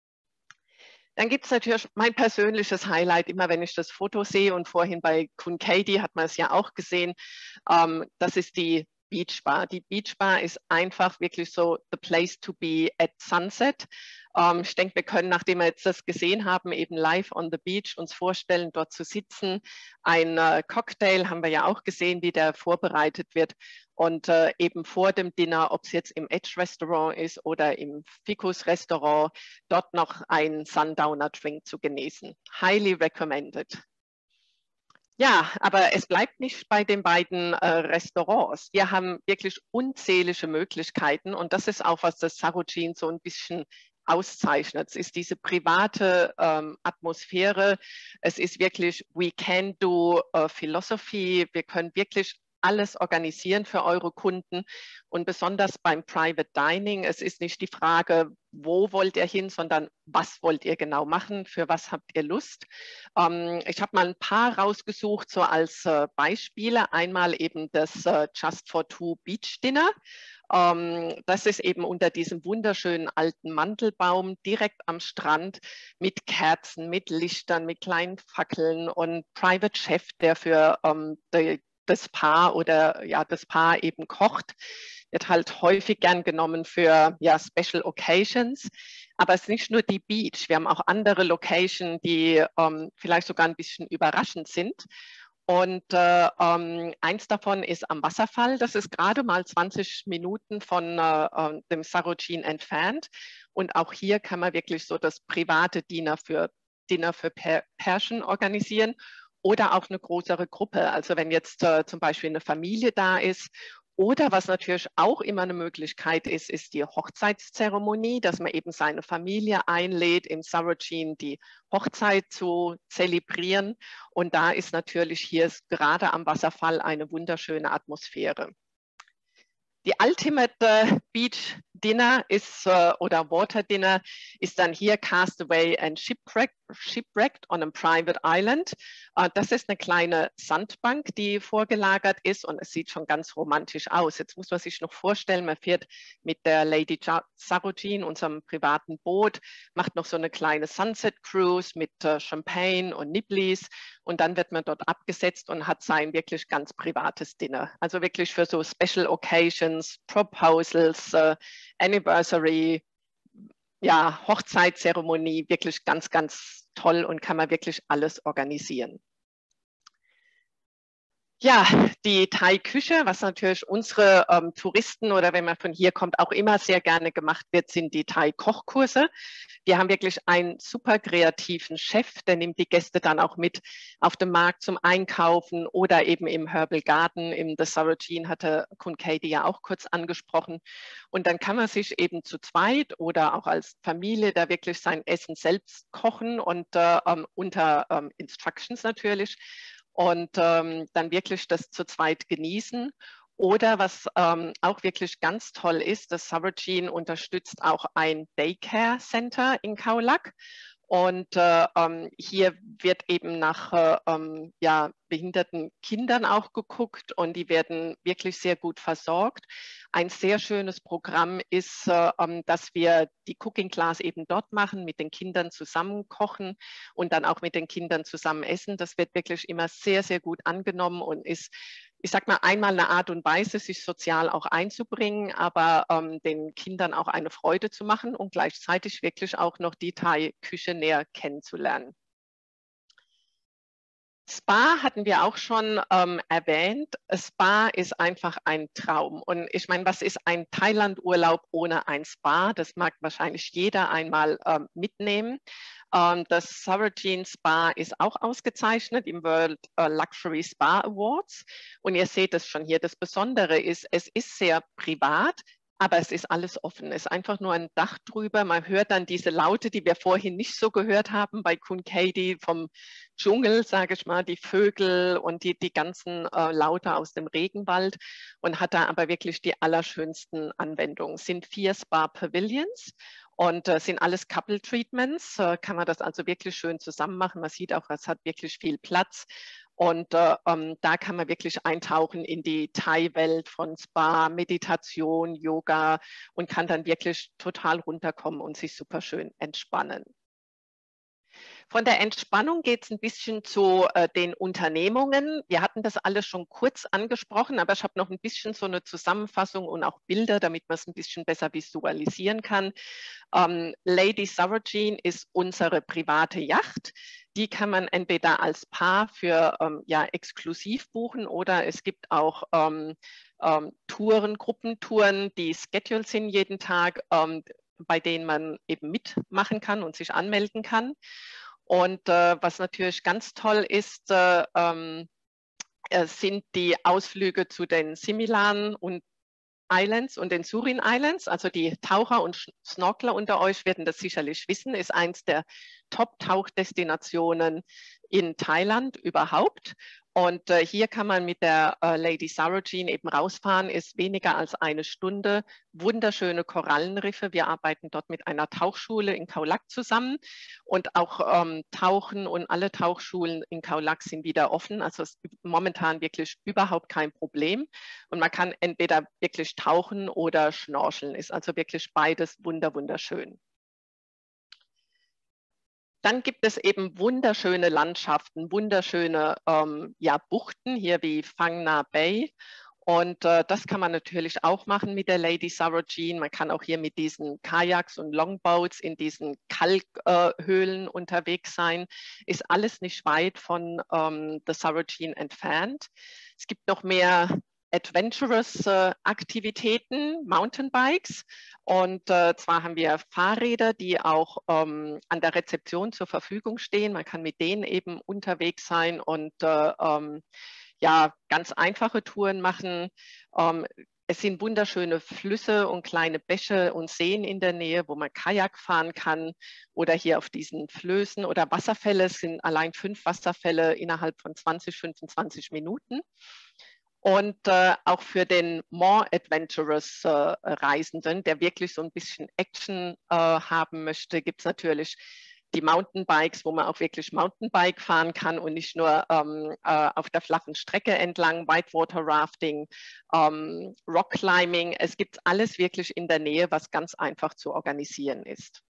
Dann gibt es natürlich mein persönliches Highlight, immer wenn ich das Foto sehe, und vorhin bei Khun Kade hat man es ja auch gesehen, das ist die Beach Bar. Die Beach Bar ist einfach wirklich so the place to be at sunset. Ich denke, wir können, nachdem wir jetzt das gesehen haben, eben live on the beach uns vorstellen, dort zu sitzen. Ein Cocktail haben wir ja auch gesehen, wie der vorbereitet wird. Und eben vor dem Dinner, ob es jetzt im Edge Restaurant ist oder im Ficus Restaurant, dort noch einen Sundowner Drink zu genießen. Highly recommended. Ja, aber es bleibt nicht bei den beiden Restaurants. Wir haben wirklich unzählige Möglichkeiten, und das ist auch, was das Sarojin so ein bisschen auszeichnet. Es ist diese private Atmosphäre. Es ist wirklich, we can do Philosophy. Wir können wirklich alles organisieren für eure Kunden, und besonders beim Private Dining. Es ist nicht die Frage, wo wollt ihr hin, sondern was wollt ihr genau machen, für was habt ihr Lust. Ich habe mal ein paar rausgesucht, so als Beispiele. Einmal eben das Just for Two Beach Dinner. Das ist eben unter diesem wunderschönen alten Mandelbaum direkt am Strand mit Kerzen, mit Lichtern, mit kleinen Fackeln und Private Chef, der für das Paar oder ja, das Paar eben kocht. Wird halt häufig gern genommen für ja, Special Occasions. Aber es ist nicht nur die Beach. Wir haben auch andere Locations, die vielleicht sogar ein bisschen überraschend sind. Und eins davon ist am Wasserfall. Das ist gerade mal 20 Minuten von dem Sarojin entfernt. Und auch hier kann man wirklich so das private Dinner für Pärchen organisieren oder auch eine größere Gruppe. Also wenn jetzt zum Beispiel eine Familie da ist. Oder was natürlich auch immer eine Möglichkeit ist, ist die Hochzeitszeremonie, dass man eben seine Familie einlädt, im Sarojin die Hochzeit zu zelebrieren. Und da ist natürlich hier gerade am Wasserfall eine wunderschöne Atmosphäre. Die Ultimate Beach Dinner ist oder Water Dinner ist dann hier Castaway and Shipwrecked on a Private Island. Das ist eine kleine Sandbank, die vorgelagert ist, und es sieht schon ganz romantisch aus. Jetzt muss man sich noch vorstellen, man fährt mit der Lady Sarojin, unserem privaten Boot, macht noch so eine kleine Sunset Cruise mit Champagne und Niblis, und dann wird man dort abgesetzt und hat sein wirklich ganz privates Dinner. Also wirklich für so Special Occasions, Proposals, Anniversary, ja, Hochzeitszeremonie, wirklich ganz, ganz toll, und kann man wirklich alles organisieren. Ja, die Thai-Küche, was natürlich unsere Touristen oder wenn man von hier kommt, auch immer sehr gerne gemacht wird, sind die Thai-Kochkurse. Wir haben wirklich einen super kreativen Chef, der nimmt die Gäste dann auch mit auf den Markt zum Einkaufen oder eben im Herbal Garden, im The Sarojin hatte Khun Kade ja auch kurz angesprochen. Und dann kann man sich eben zu zweit oder auch als Familie da wirklich sein Essen selbst kochen und unter Instructions natürlich. Und dann wirklich das zu zweit genießen. Oder was auch wirklich ganz toll ist, das Sarojin unterstützt auch ein Daycare Center in Khao Lak. Und hier wird eben nach ja, behinderten Kindern auch geguckt, und die werden wirklich sehr gut versorgt. Ein sehr schönes Programm ist, dass wir die Cooking Class eben dort machen, mit den Kindern zusammen kochen und dann auch mit den Kindern zusammen essen. Das wird wirklich immer sehr, sehr gut angenommen und ist, ich sag mal, einmal eine Art und Weise, sich sozial auch einzubringen, aber den Kindern auch eine Freude zu machen und gleichzeitig wirklich auch noch die Thai-Küche näher kennenzulernen. Spa hatten wir auch schon erwähnt. Spa ist einfach ein Traum. Und ich meine, was ist ein Thailand-Urlaub ohne ein Spa? Das mag wahrscheinlich jeder einmal mitnehmen. Das Sarojin Spa ist auch ausgezeichnet im World Luxury Spa Awards. Und ihr seht es schon hier. Das Besondere ist, es ist sehr privat, aber es ist alles offen. Es ist einfach nur ein Dach drüber. Man hört dann diese Laute, die wir vorhin nicht so gehört haben bei Khun Kade vom Dschungel, sage ich mal, die Vögel und die ganzen Laute aus dem Regenwald, und hat da aber wirklich die allerschönsten Anwendungen. Es sind 4 Spa-Pavilions und sind alles Couple Treatments. Kann man das also wirklich schön zusammen machen. Man sieht auch, es hat wirklich viel Platz. Und da kann man wirklich eintauchen in die Thai-Welt von Spa, Meditation, Yoga und kann dann wirklich total runterkommen und sich super schön entspannen. Von der Entspannung geht es ein bisschen zu den Unternehmungen. Wir hatten das alles schon kurz angesprochen, aber ich habe noch ein bisschen so eine Zusammenfassung und auch Bilder, damit man es ein bisschen besser visualisieren kann. Lady Sarojin ist unsere private Yacht. Die kann man entweder als Paar für ja, exklusiv buchen, oder es gibt auch Touren, Gruppentouren, die scheduled sind jeden Tag, bei denen man eben mitmachen kann und sich anmelden kann. Und was natürlich ganz toll ist, sind die Ausflüge zu den Similan und Islands und den Surin Islands. Also die Taucher und Snorkler unter euch werden das sicherlich wissen, ist eins der Top-Tauchdestinationen in Thailand überhaupt. Und hier kann man mit der Lady Sarojin eben rausfahren, ist weniger als 1 Stunde, wunderschöne Korallenriffe. Wir arbeiten dort mit einer Tauchschule in Khao Lak zusammen, und auch Tauchen und alle Tauchschulen in Khao Lak sind wieder offen. Also es ist momentan wirklich überhaupt kein Problem, und man kann entweder wirklich tauchen oder schnorcheln, ist also wirklich beides wunderschön. Dann gibt es eben wunderschöne Landschaften, wunderschöne ja, Buchten, hier wie Phang Nga Bay. Und das kann man natürlich auch machen mit der Lady Sarojin. Man kann auch hier mit diesen Kajaks und Longboats in diesen Kalkhöhlen unterwegs sein. Ist alles nicht weit von der Sarojin entfernt. Es gibt noch mehr adventurous Aktivitäten, Mountainbikes. Und zwar haben wir Fahrräder, die auch an der Rezeption zur Verfügung stehen. Man kann mit denen eben unterwegs sein und ja, ganz einfache Touren machen. Es sind wunderschöne Flüsse und kleine Bäche und Seen in der Nähe, wo man Kajak fahren kann, oder hier auf diesen Flößen oder Wasserfälle. Es sind allein 5 Wasserfälle innerhalb von 20-25 Minuten. Und auch für den more adventurous Reisenden, der wirklich so ein bisschen Action haben möchte, gibt es natürlich die Mountainbikes, wo man auch wirklich Mountainbike fahren kann und nicht nur auf der flachen Strecke entlang, Whitewater Rafting, Rock Climbing. Es gibt alles wirklich in der Nähe, was ganz einfach zu organisieren ist.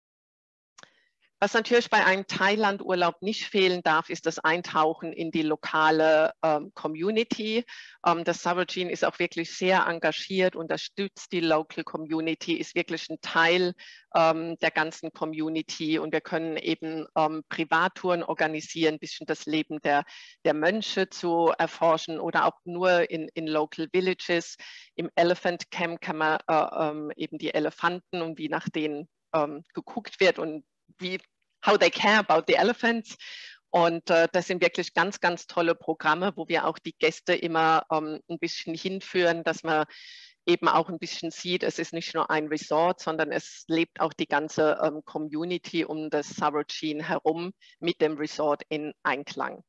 Was natürlich bei einem Thailand-Urlaub nicht fehlen darf, ist das Eintauchen in die lokale Community. Das Sarojin ist auch wirklich sehr engagiert, unterstützt die Local Community, ist wirklich ein Teil der ganzen Community, und wir können eben Privattouren organisieren, ein bisschen das Leben der Mönche zu erforschen, oder auch nur in Local Villages. Im Elephant Camp kann man eben die Elefanten und wie nach denen geguckt wird und how they care about the elephants. Und das sind wirklich ganz tolle Programme, wo wir auch die Gäste immer ein bisschen hinführen, dass man eben auch ein bisschen sieht, es ist nicht nur ein Resort, sondern es lebt auch die ganze Community um das Sarojin herum mit dem Resort in Einklang.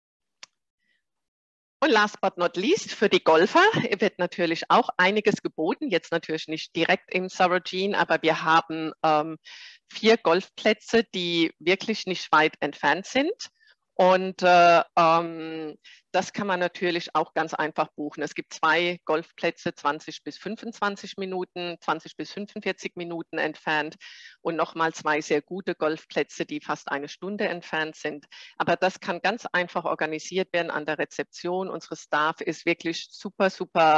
Und last but not least, für die Golfer wird natürlich auch einiges geboten, jetzt natürlich nicht direkt im Sarojin, aber wir haben 4 Golfplätze, die wirklich nicht weit entfernt sind. Und das kann man natürlich auch ganz einfach buchen. Es gibt 2 Golfplätze, 20 bis 25 Minuten, 20 bis 45 Minuten entfernt, und nochmal 2 sehr gute Golfplätze, die fast 1 Stunde entfernt sind. Aber das kann ganz einfach organisiert werden an der Rezeption. Unsere Staff ist wirklich super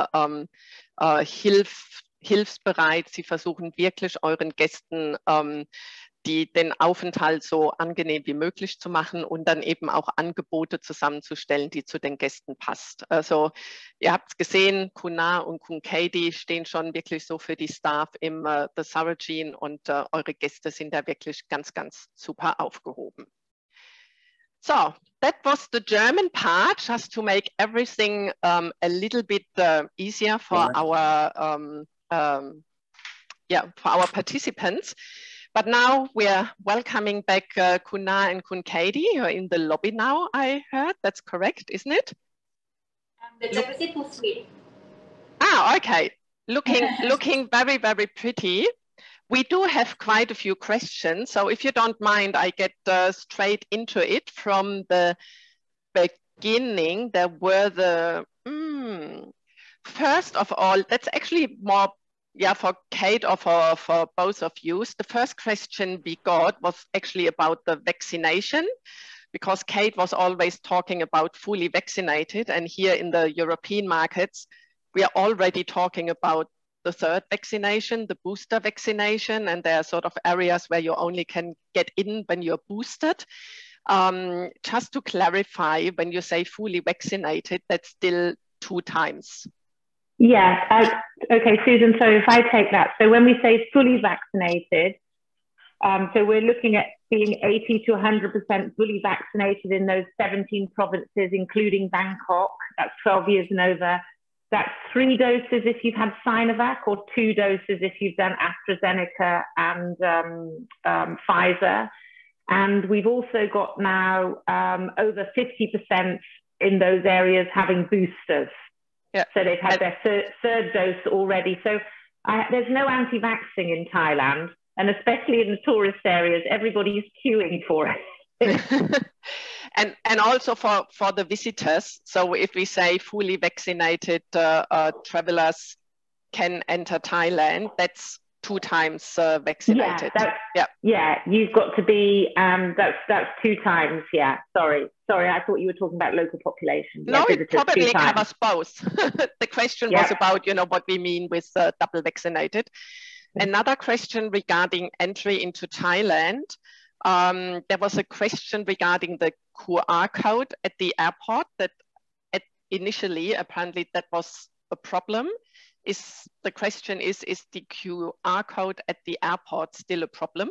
hilfsbereit. Sie versuchen wirklich euren Gästen den Aufenthalt so angenehm wie möglich zu machen und dann eben auch Angebote zusammenzustellen, die zu den Gästen passt. Also ihr habt es gesehen, Khun Naa und Khun Kade stehen schon wirklich so für die Staff im The Sarojin, und eure Gäste sind da wirklich ganz super aufgehoben. So, that was the German part, just to make everything a little bit easier for our for our participants. But now we're welcoming back Khun Naa and Khun Kade. You're in the lobby now, I heard. That's correct, isn't it? The jacuzzi pool suite. Ah, okay. Looking very, very pretty. We do have quite a few questions. So if you don't mind, I get straight into it. From the beginning, there were the, first of all, that's actually more, for Kate or for both of you. The first question we got was actually about the vaccination, because Kate was always talking about fully vaccinated. And here in the European markets, we are already talking about the third vaccination, the booster vaccination. And there are sort of areas where you only can get in when you're boosted. Just to clarify, when you say fully vaccinated, that's still 2 times. Yeah, okay, Susan, so if I take that. So when we say fully vaccinated, so we're looking at being 80 to 100% fully vaccinated in those 17 provinces, including Bangkok. That's 12 years and over. That's 3 doses if you've had Sinovac, or 2 doses if you've done AstraZeneca and Pfizer. And we've also got now over 50% in those areas having boosters. Yeah. So they've had their third dose already. So there's no anti-vaxxing in Thailand, and especially in the tourist areas, everybody's queuing for it. and also for the visitors. So if we say fully vaccinated travelers can enter Thailand, that's 2 times vaccinated. Yeah, you've got to be, that's 2 times, yeah. Sorry, I thought you were talking about local population. No, it probably covers both. The question was about, what we mean with double vaccinated. Another question regarding entry into Thailand. There was a question regarding the QR code at the airport that initially, apparently that was a problem. The question is the QR code at the airport still a problem?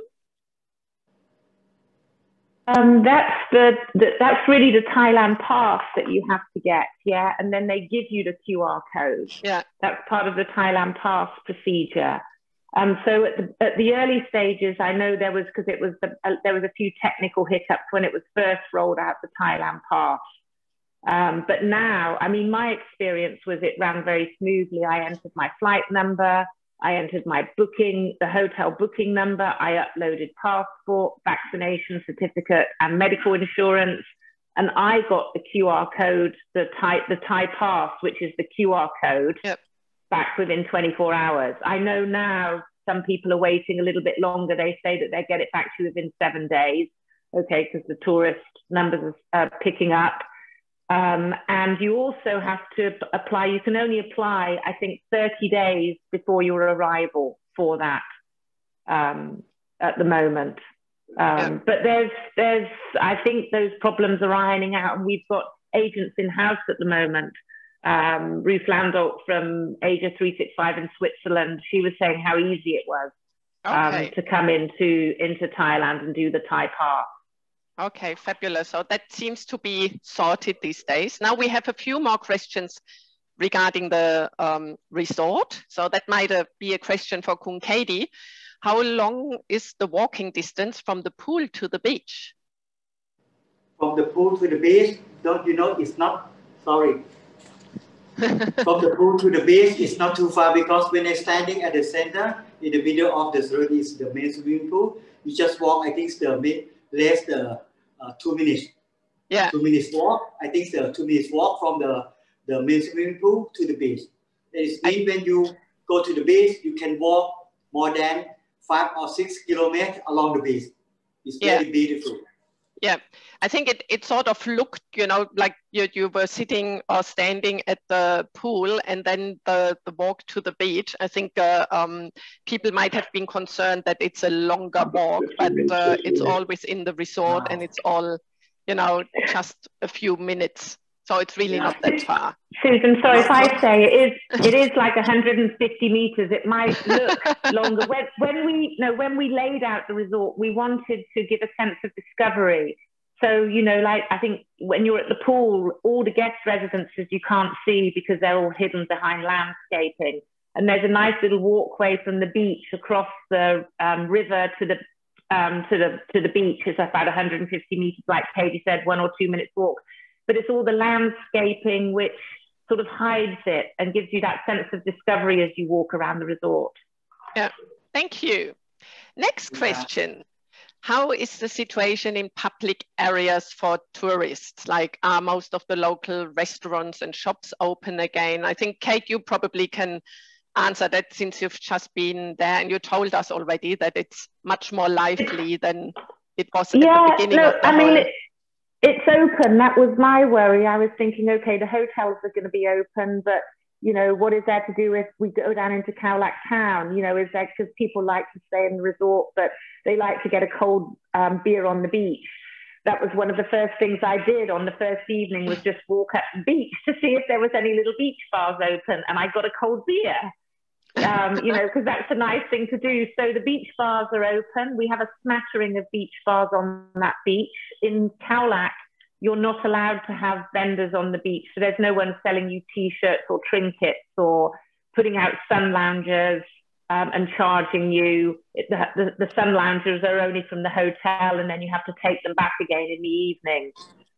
That's really the Thailand pass that you have to get, yeah, and then they give you the QR code. Yeah, that's part of the Thailand pass procedure. So at the early stages, I know there was, because there was a few technical hiccups when it was first rolled out, the Thailand pass. But now, I mean, my experience was it ran very smoothly. I entered my flight number, I entered my booking, the hotel booking number, I uploaded passport, vaccination certificate, and medical insurance. And I got the QR code, the Thai pass, which is the QR code, back within 24 hours. I know now some people are waiting a little bit longer. They say that they get it back to you within 7 days, okay, because the tourist numbers are picking up. And you also have to apply, you can only apply, I think, 30 days before your arrival for that at the moment. But there's, I think those problems are ironing out, and we've got agents in-house at the moment. Ruth Landolt from Asia 365 in Switzerland, she was saying how easy it was to come into Thailand and do the Thai pass. Okay, fabulous. So that seems to be sorted these days. Now we have a few more questions regarding the resort. So that might be a question for Khun Kade. How long is the walking distance from the pool to the beach? From the pool to the beach, don't you know, it's not, sorry. From the pool to the beach, it's not too far, because when they're standing at the center, in the middle of the Sarojin is the main swimming pool. You just walk, I think it's the less the 2 minutes. Yeah. 2 minutes walk. I think it's the 2 minutes walk from the main swimming pool to the beach. It means when you go to the beach, you can walk more than 5 or 6 kilometers along the beach. It's very beautiful. Yeah, I think it sort of looked, like you were sitting or standing at the pool, and then the walk to the beach. I think people might have been concerned that it's a longer walk, but it's all within the resort, and it's all, just a few minutes. So it's really not that far. Susan, sorry if I say it is like 150 meters. It might look longer. When we laid out the resort, we wanted to give a sense of discovery. So, like, I think when you're at the pool, all the guest residences you can't see because they're all hidden behind landscaping. and there's a nice little walkway from the beach across the river to the beach. It's about 150 meters, like Katie said, 1 or 2 minutes walk. But it's all the landscaping which sort of hides it and gives you that sense of discovery as you walk around the resort. Yeah, thank you. Next question. How is the situation in public areas for tourists? Like, are most of the local restaurants and shops open again? I think, Kate, you probably can answer that since you've just been there, and you told us already that it's much more lively than it was at the beginning of the whole... It's open. That was my worry. I was thinking, okay, the hotels are going to be open, but you know, what is there to do if we go down into Khao Lak town? You know, is there, because people like to stay in the resort, but they like to get a cold beer on the beach. That was one of the first things I did on the first evening, was just walk up the beach to see if there was any little beach bars open, and I got a cold beer. You know, because that's a nice thing to do. So the beach bars are open. We have a smattering of beach bars on that beach. In Khao Lak, you're not allowed to have vendors on the beach. So there's no one selling you T-shirts or trinkets or putting out sun loungers and charging you. The sun loungers are only from the hotel, and then you have to take them back again in the evening.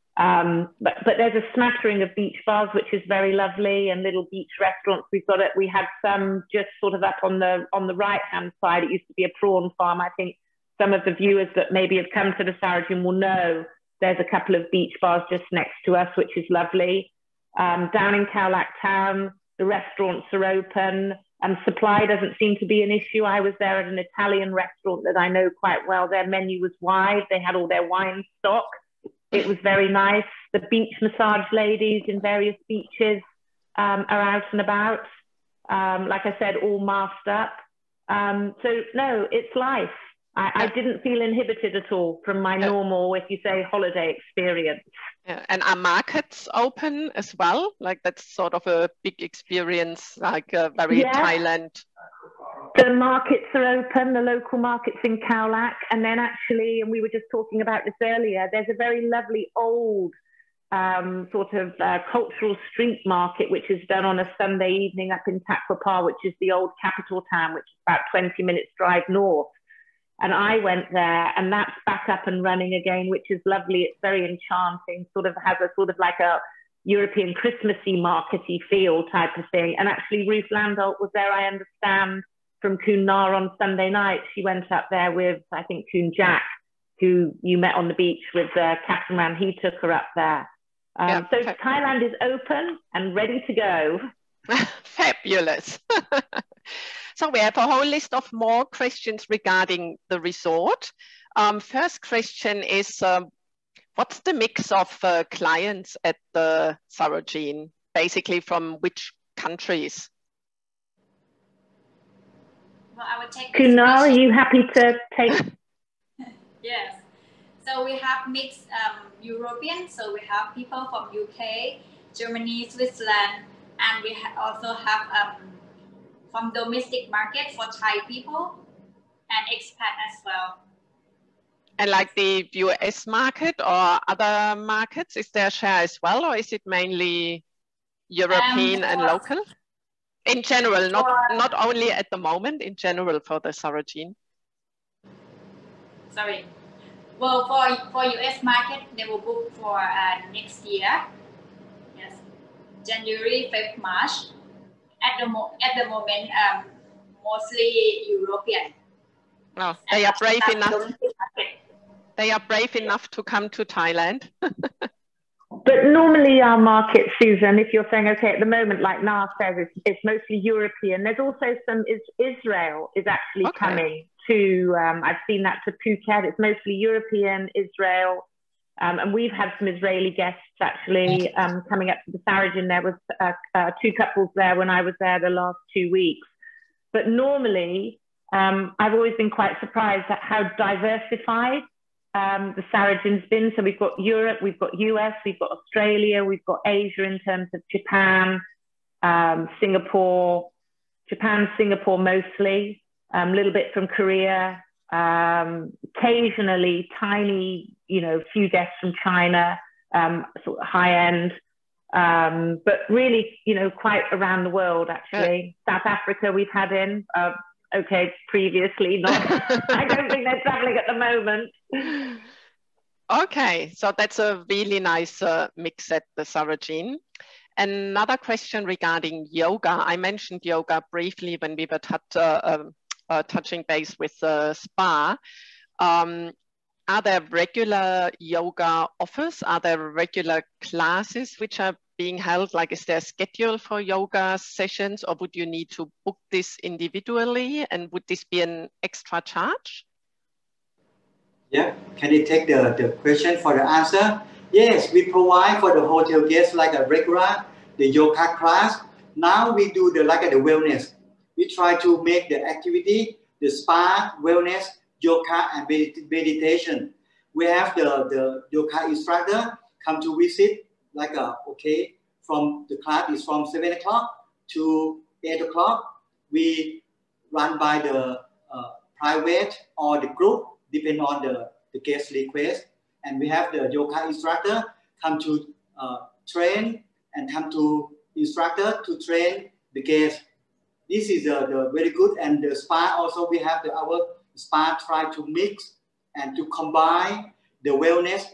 But there's a smattering of beach bars, which is very lovely, and little beach restaurants. We had some just sort of up on the right-hand side. It used to be a prawn farm. I think some of the viewers that maybe have come to the Sarojin will know there's a couple of beach bars just next to us, which is lovely. Down in Khao Lak town, the restaurants are open, and supply doesn't seem to be an issue. I was there at an Italian restaurant that I know quite well. Their menu was wide. They had all their wine stock. It was very nice. The beach massage ladies in various beaches are out and about. Like I said, all masked up. So no, it's life. I didn't feel inhibited at all from my normal, if you say, holiday experience. Yeah. And are markets open as well? Like, that's sort of a big experience, like very Thailand. The markets are open, the local markets in Khao Lak. And then actually, and we were just talking about this earlier, there's a very lovely old sort of cultural street market, which is done on a Sunday evening up in Takwapar, which is the old capital town, which is about 20 minutes drive north. And I went there, and that's back up and running again, which is lovely. It's very enchanting, sort of has a sort of like a European Christmassy markety feel type of thing. And actually Ruth Landolt was there, I understand, from Khun Naa on Sunday night. She went up there with, I think, Khun Jack, who you met on the beach with the catamaran. He took her up there. So Thailand is open and ready to go. Fabulous. So we have a whole list of more questions regarding the resort. First question is, what's the mix of clients at the Sarojin? Basically, from which countries? Well, I would take Khun Naa, are you happy to take? Yes. So we have mixed European. So we have people from UK, Germany, Switzerland, and we also have from domestic market for Thai people and expat as well. And like the US market or other markets, is there a share as well, or is it mainly European and local? In general, not only at the moment, in general for the Sarojin. Sorry. Well, for US market, they will book for next year. Yes, January, February, March. At the moment, mostly European. Oh, they are brave enough. They are brave enough to come to Thailand. But normally our market, Susan, if you're saying, okay, at the moment, like Naa says, it's mostly European. There's also some, Israel is actually coming to, I've seen that to Phuket. It's mostly European, Israel. And we've had some Israeli guests actually coming up to the Sarojin. There was 2 couples there when I was there the last 2 weeks. But normally, I've always been quite surprised at how diversified the Sarojin's been. So we've got Europe, we've got US, we've got Australia, we've got Asia in terms of Japan, Singapore, Singapore mostly, a little bit from Korea, occasionally tiny, few guests from China, sort of high end. But really, you know, quite around the world, actually. South Africa we've had in, okay, previously, not, I don't think they're traveling at the moment. Okay, so that's a really nice mix at the Sarojin. Another question regarding yoga. I mentioned yoga briefly when we were touching base with the spa. Are there regular yoga offers? Are there regular classes which are being held? Like, is there a schedule for yoga sessions, or would you need to book this individually? And would this be an extra charge? Yeah, can you take the question for the answer? Yes, we provide for the hotel guests like a regular, the yoga class. Now we do the wellness. We try to make the activity, the spa, wellness, yoga and meditation. We have the yoga instructor come to visit, from the class is from 7 o'clock to 8 o'clock. We run by the private or the group, depending on the guest request. And we have the yoga instructor come to train and come to instructor to train the guest. This is the very good. And the spa also, we have our spa try to mix and to combine the wellness,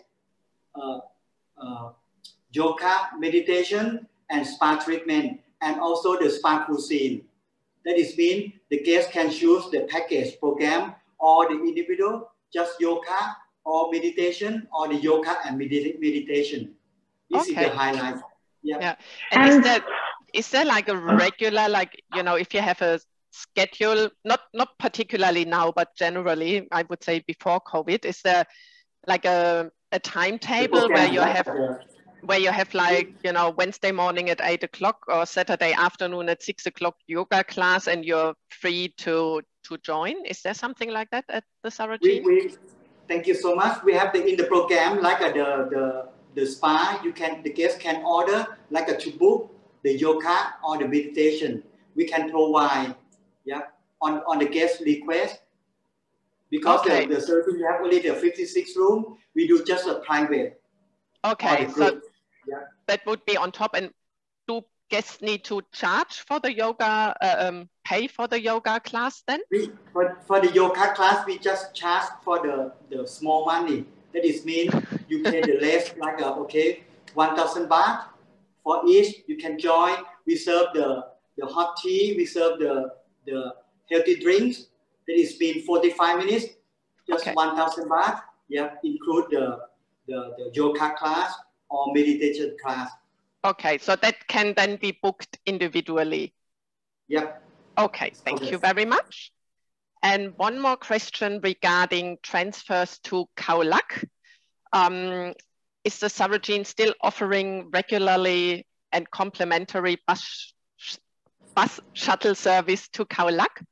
yoga, meditation, and spa treatment, and also the spa cuisine. That is mean the guest can choose the package program or the individual, just yoga or meditation, or the yoga and meditation. This is the highlight. Yeah. And is there like a regular, like, you know, if you have a schedule, not particularly now, but generally, I would say before COVID, is there like a timetable where you have like, you know, Wednesday morning at 8 o'clock or Saturday afternoon at 6 o'clock yoga class, and you're free to join? Is there something like that at the Sarojin? Thank you so much. We have in the program like the spa. The guest can order like to book the yoga or the meditation. We can provide, on the guest request. Because the service we have only the 56 room, we do just a private. Okay, so that would be on top. And do guests need to charge for the yoga, pay for the yoga class then? For the yoga class, we just charge for the small money. That is mean you pay the less, like 1,000 baht for each. You can join. We serve the hot tea. We serve the healthy drinks. That is been 45 minutes. Just 1,000 baht. Yeah, include the yoga class or meditation class. Okay, so that can then be booked individually. Yep. Okay, thank you very much. And one more question regarding transfers to Khao Lak. Is the Sarojin still offering regularly and complimentary bus shuttle service to Khao Lak?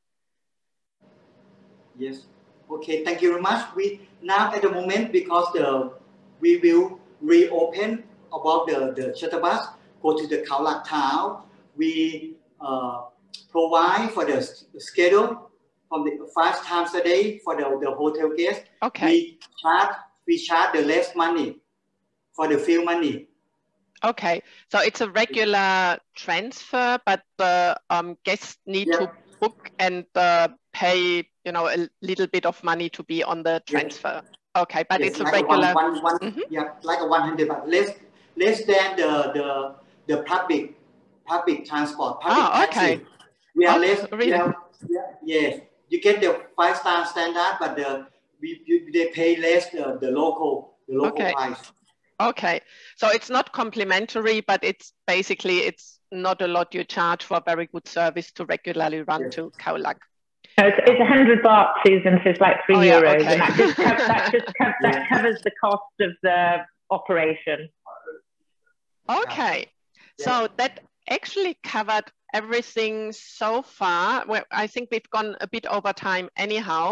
Yes. Okay, thank you very much. We now at the moment, because we will reopen about the shuttle bus, go to the Khao Lak town. We provide for the schedule from the 5 times a day for the hotel guests. Okay. We charge the less money for the fuel money. Okay, so it's a regular transfer, but the guests need to book and pay, you know, a little bit of money to be on the transfer. Okay, but it's a like regular. Like a 100 baht, less than the public transport, taxi. We are less. Really? Yes, you get the 5-star standard, but they pay less the local price. Okay, so it's not complimentary, but it's basically, it's not a lot you charge for very good service to regularly run to Khao Lak. It's 100 baht, Susan, so it's like €3, okay. and that covers the cost of the operation. Okay, so that actually covered everything so far. Well, I think we've gone a bit over time anyhow.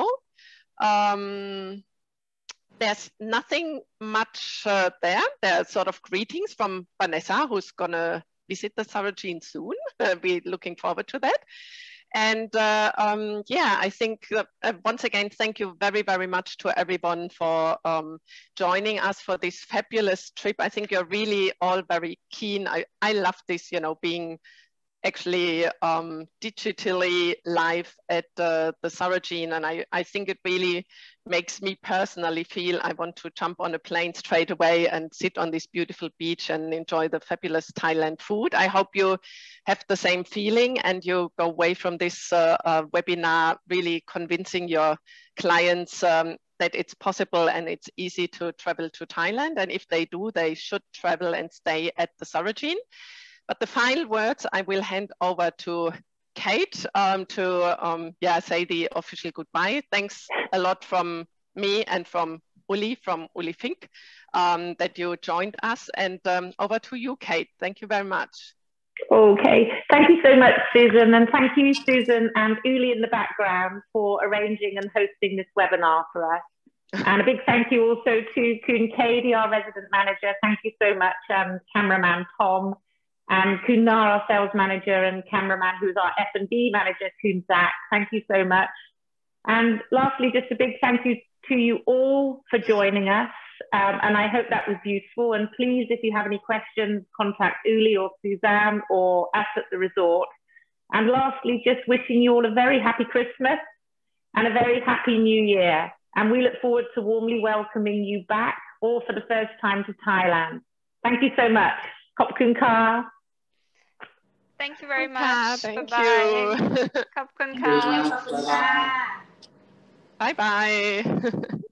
There's nothing much there. There are sort of greetings from Vanessa, who's gonna visit the Sarojin soon. We're looking forward to that. And yeah, I think once again, thank you very, very much to everyone for joining us for this fabulous trip. I think you're really all very keen. I love this, you know, being actually digitally live at the Sarojin, and I think it really makes me personally feel I want to jump on a plane straight away and sit on this beautiful beach and enjoy the fabulous Thailand food. I hope you have the same feeling and you go away from this webinar really convincing your clients that it's possible and it's easy to travel to Thailand, and if they do, they should travel and stay at the Sarojin. But the final words I will hand over to Kate to say the official goodbye. Thanks a lot from me and from Uli from Ullifink that you joined us, and over to you, Kate. Thank you very much. Okay, thank you so much, Susan, and thank you, Susan and Uli in the background, for arranging and hosting this webinar for us. And a big thank you also to Khun Kade, our resident manager. Thank you so much, cameraman Tom, and Khun Naa, our sales manager, and cameraman who's our F&B manager, Khun Zach. Thank you so much. And lastly, just a big thank you to you all for joining us. And I hope that was useful. And please, if you have any questions, contact Uli or Suzanne or us at the resort. And lastly, just wishing you all a very happy Christmas and a very happy New Year. And we look forward to warmly welcoming you back, or for the first time, to Thailand. Thank you so much. Khop Khun Ka. Thank you very much. Thank Bye-bye. you. Khop Khun Ka. Bye-bye.